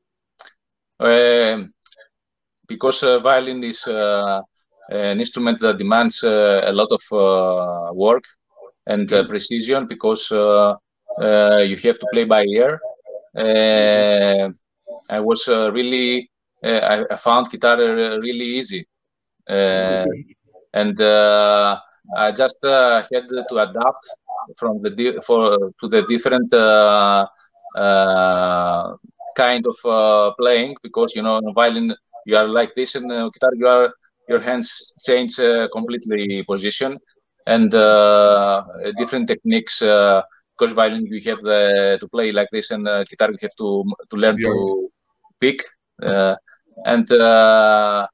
Uh, because uh, violin is uh, an instrument that demands uh, a lot of uh, work and uh, precision, because uh, uh, you have to play by ear. Uh, I was uh, really, uh, I, I found guitar really easy. Uh, and uh, I just uh, had to adapt from the for to the different uh, uh, kind of uh, playing, because you know in violin you are like this, and uh, guitar you are your hands change uh, completely position, and uh, different techniques. Uh, because violin you have the, to play like this, and uh, guitar you have to to learn yeah. to pick, uh, and uh,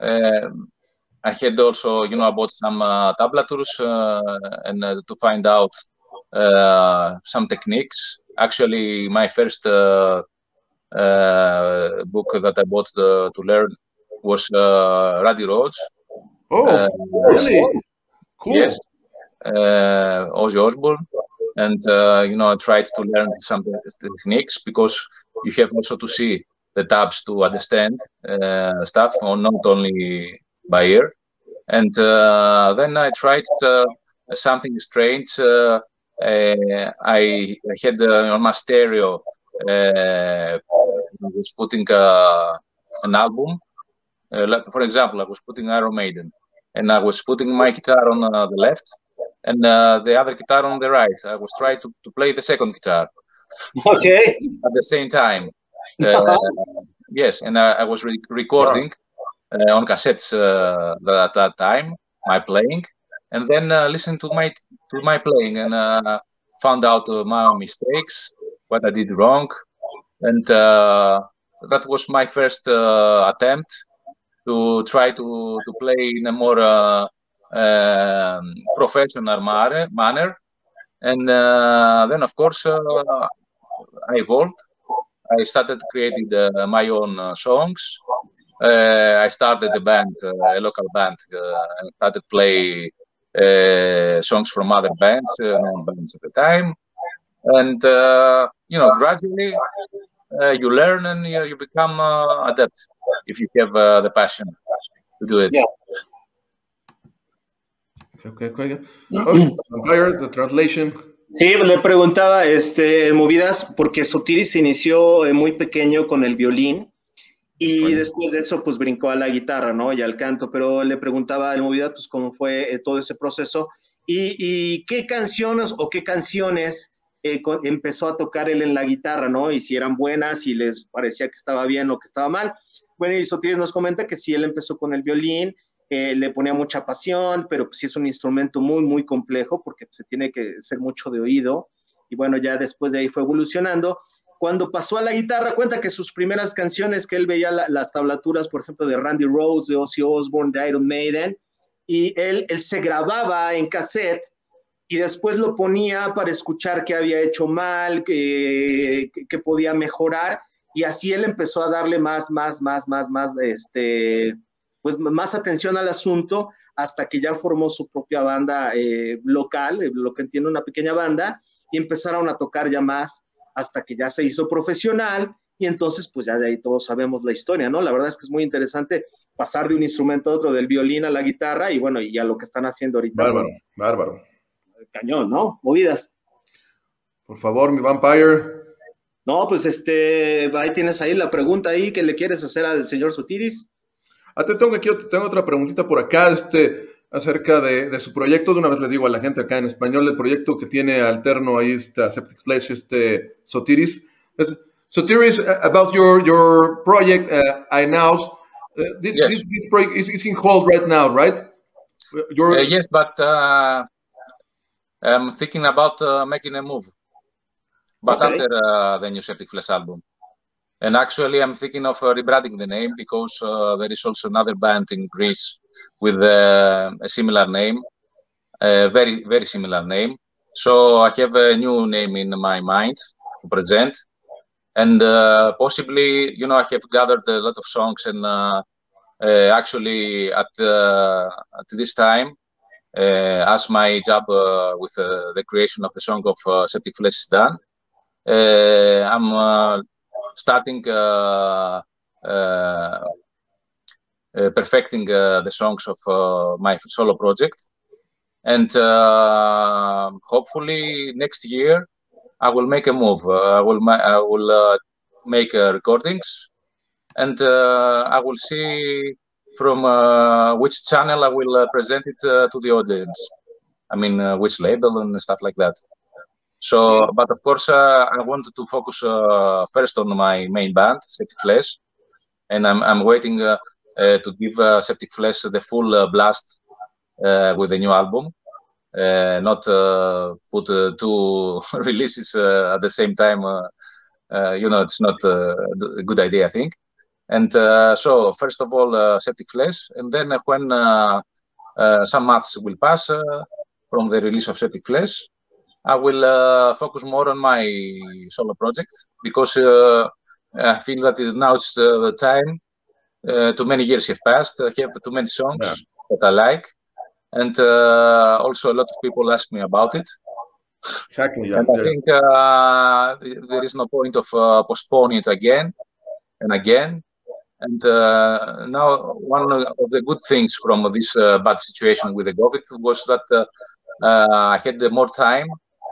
uh, I had also, you know, I bought some uh, tablatures uh, and uh, to find out uh, some techniques. Actually, my first uh, uh, book that I bought uh, to learn was uh, Randy Rhoads. Oh, uh, really? Cool. Yes, uh, Ozzy Osbourne. And, uh, you know, I tried to learn some techniques because you have also to see the tabs to understand uh, stuff, or not only by ear. And uh, then I tried uh, something strange. Uh, uh, I, I had uh, on my stereo, uh, I was putting uh, an album. Uh, like, for example, I was putting Iron Maiden, and I was putting my guitar on uh, the left, and uh, the other guitar on the right. I was trying to, to play the second guitar. Okay. At the same time. Uh, yes, and I, I was re recording wow. uh, on cassettes uh, at that time, my playing, and then uh, listening to my to my playing, and uh, found out uh, my mistakes, what I did wrong, and uh, that was my first uh, attempt to try to to play in a more uh, uh, professional manner, manner. And uh, then, of course, uh, I evolved. I started creating the, my own uh, songs. Uh, I started a band, uh, a local band, uh, and started to play uh, songs from other bands, uh, known bands at the time. And, uh, you know, gradually uh, you learn and you, you become uh, adept if you have uh, the passion to do it. Yeah. Okay, okay, okay. Oh, Vampire, the translation. Sí, le preguntaba, este, Movidas, porque Sotiris se inició muy pequeño con el violín y bueno. Después de eso, pues brincó a la guitarra, ¿no? Y al canto, pero le preguntaba al Movidas, pues cómo fue eh, todo ese proceso y, y qué canciones o qué canciones eh, empezó a tocar él en la guitarra, ¿no? Y si eran buenas, si les parecía que estaba bien o que estaba mal. Bueno, y Sotiris nos comenta que sí, él empezó con el violín, Eh, le ponía mucha pasión, pero pues sí es un instrumento muy, muy complejo porque se tiene que ser mucho de oído. Y bueno, ya después de ahí fue evolucionando. Cuando pasó a la guitarra, cuenta que sus primeras canciones, que él veía la, las tablaturas, por ejemplo, de Randy Rhoads, de Ozzy Osbourne, de Iron Maiden, y él, él se grababa en cassette y después lo ponía para escuchar qué había hecho mal, qué, qué podía mejorar, y así él empezó a darle más, más, más, más, más, este... pues más atención al asunto hasta que ya formó su propia banda eh, local, lo que entiende una pequeña banda, y empezaron a tocar ya más hasta que ya se hizo profesional, y entonces pues ya de ahí todos sabemos la historia, ¿no? La verdad es que es muy interesante pasar de un instrumento a otro, del violín a la guitarra, y bueno, y a lo que están haciendo ahorita. Bárbaro, bueno, bárbaro. Cañón, ¿no? Movidas. Por favor, mi Vampire. No, pues este, ahí tienes ahí la pregunta ahí que le quieres hacer al señor Sotiris. Ah, tengo, aquí, tengo otra preguntita por acá, este, acerca de, de su proyecto. De una vez le digo a la gente acá en español, el proyecto que tiene alterno ahí, este, Septic Flesh, este, Sotiris. Sotiris, about your, your project, uh, I now, uh, this, yes. this, this project is, is in hold right now, right? Uh, yes, but uh, I'm thinking about uh, making a move. But okay. after uh, the new Septic Flesh album. And actually, I'm thinking of uh, rebranding the name because uh, there is also another band in Greece with uh, a similar name, a very, very similar name. So I have a new name in my mind to present. And uh, possibly, you know, I have gathered a lot of songs, and uh, uh, actually at, uh, at this time, uh, as my job uh, with uh, the creation of the song of uh, Septic Flesh is done, uh, I'm uh, starting uh, uh, uh, perfecting uh, the songs of uh, my solo project, and uh, hopefully next year I will make a move. Uh, I will ma I will uh, make uh, recordings, and uh, I will see from uh, which channel I will uh, present it uh, to the audience. I mean, uh, which label and stuff like that. So, but of course, uh, I wanted to focus uh, first on my main band, Septic Flesh, and I'm, I'm waiting uh, uh, to give uh, Septic Flesh the full uh, blast uh, with the new album, uh, not uh, put uh, two releases uh, at the same time. Uh, uh, you know, it's not uh, a good idea, I think. And uh, so, first of all, uh, Septic Flesh, and then uh, when uh, uh, some months will pass uh, from the release of Septic Flesh, I will uh, focus more on my solo project, because uh, I feel that it, now it's uh, the time. Uh, too many years have passed. I have too many songs yeah. that I like, and uh, also a lot of people ask me about it. Exactly. Yeah, and yeah. I think uh, there is no point of uh, postponing it again and again. And uh, now, one of the good things from this uh, bad situation with the COVID was that uh, uh, I had more time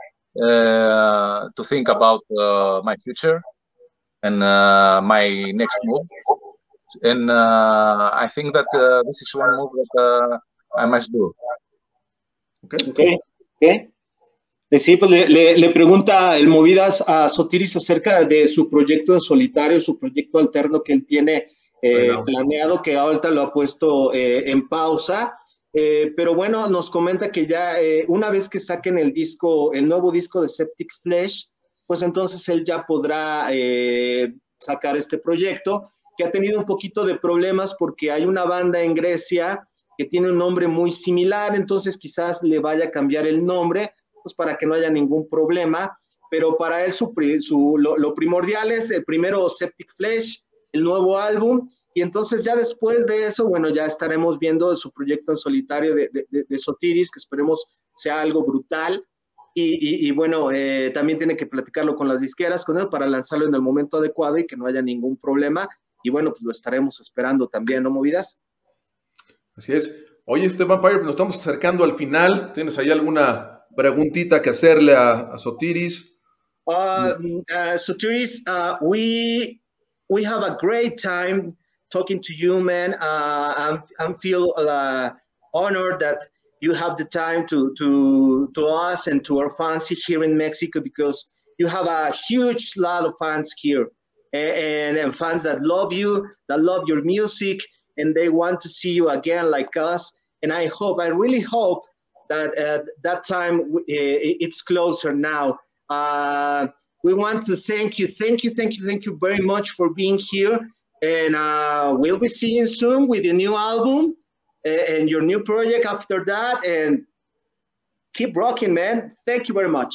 uh, to think about uh, my future and uh, my next move. And uh, I think that uh, this is one move that uh, I must do. Okay. Okay. Okay. Sí, pues le, le, le pregunta el Movidas a Sotiris acerca de su proyecto en solitario, su proyecto alterno que él tiene eh, bueno. planeado, que ahorita lo ha puesto eh, en pausa. Eh, pero bueno, nos comenta que ya eh, una vez que saquen el disco, el nuevo disco de Septic Flesh, pues entonces él ya podrá eh, sacar este proyecto, que ha tenido un poquito de problemas porque hay una banda en Grecia que tiene un nombre muy similar, entonces quizás le vaya a cambiar el nombre, pues para que no haya ningún problema, pero para él su, su, lo, lo primordial es el primero Septic Flesh, el nuevo álbum, y entonces ya después de eso, bueno, ya estaremos viendo su proyecto en solitario de, de, de Sotiris, que esperemos sea algo brutal, y, y, y bueno, eh, también tiene que platicarlo con las disqueras, con él, para lanzarlo en el momento adecuado y que no haya ningún problema, y bueno, pues lo estaremos esperando también, ¿no, Movidas? Así es. Oye, este Vampire, nos estamos acercando al final, ¿tienes ahí alguna preguntita que hacerle a, a Sotiris? Uh, uh, Sotiris, uh, we we have a great time talking to you, man. Uh, I'm I'm feel uh, honored that you have the time to to to us and to our fans here in Mexico, because you have a huge lot of fans here, and, and fans that love you, that love your music, and they want to see you again like us. And I hope, I really hope that uh, that time uh, it's closer now. Uh, we want to thank you, thank you, thank you, thank you very much for being here. And uh, we'll be seeing you soon with your new album and your new project after that. And keep rocking, man. Thank you very much.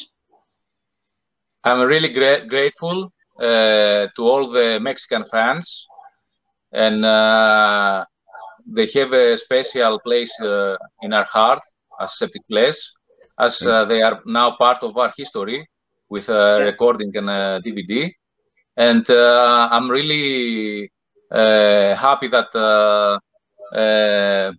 I'm really gra grateful uh, to all the Mexican fans. And uh, they have a special place uh, in our heart as Septic Flesh, as uh, they are now part of our history with uh, recording and uh, D V D. And uh, I'm really uh, happy that uh, uh,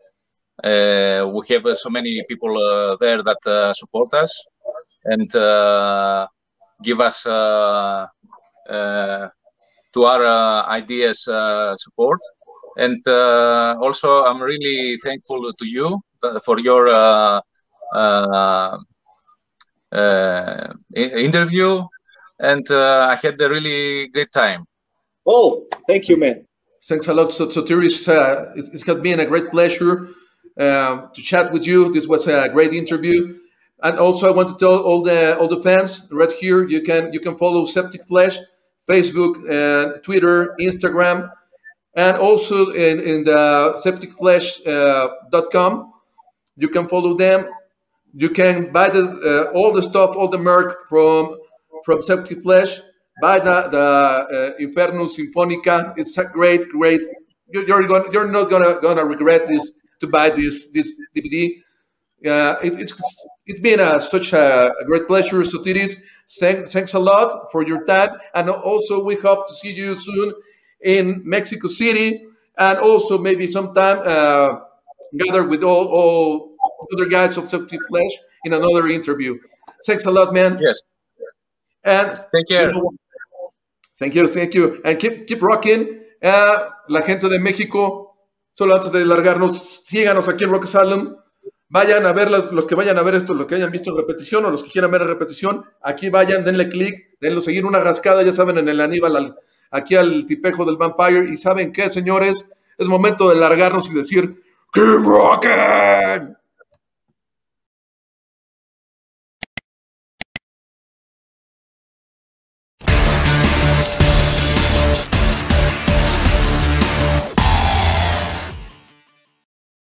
uh, we have uh, so many people uh, there that uh, support us and uh, give us uh, uh, to our uh, ideas uh, support. And uh, also, I'm really thankful to you for your uh, uh, uh, interview, and uh, I had a really great time. Oh, thank you, man. Thanks a lot, Sotiris. Uh, it, it has been a great pleasure uh, to chat with you. This was a great interview, and also I want to tell all the all the fans right here, you can you can follow Septic Flesh, Facebook, and Twitter, Instagram. And also in, in the septic flesh dot com, uh, you can follow them. You can buy the uh, all the stuff, all the merch from from Septic Flesh. Buy the the uh, Inferno Sinfonica. It's a great, great. You're you're, gonna, you're not gonna gonna regret this to buy this this D V D. Uh, it, it's it's been a, such a, a great pleasure, Sotiris. Thanks, thanks a lot for your time, and also we hope to see you soon in Mexico City, and also maybe sometime uh, gather with all, all other guys of Septic Flesh in another interview. Thanks a lot, man. Yes. And take care. You know, thank you, thank you. And keep, keep rocking. Uh, la gente de México, solo antes de largarnos, síganos aquí en Rock Asylum. Vayan a ver, los, los que vayan a ver esto, los que hayan visto en repetición o los que quieran ver en repetición, aquí vayan, denle clic, denle seguir una rascada, ya saben, en el Aníbal al aquí al tipejo del Vampire, y ¿saben qué, señores? Es momento de largarnos y decir ¡Keep rocking!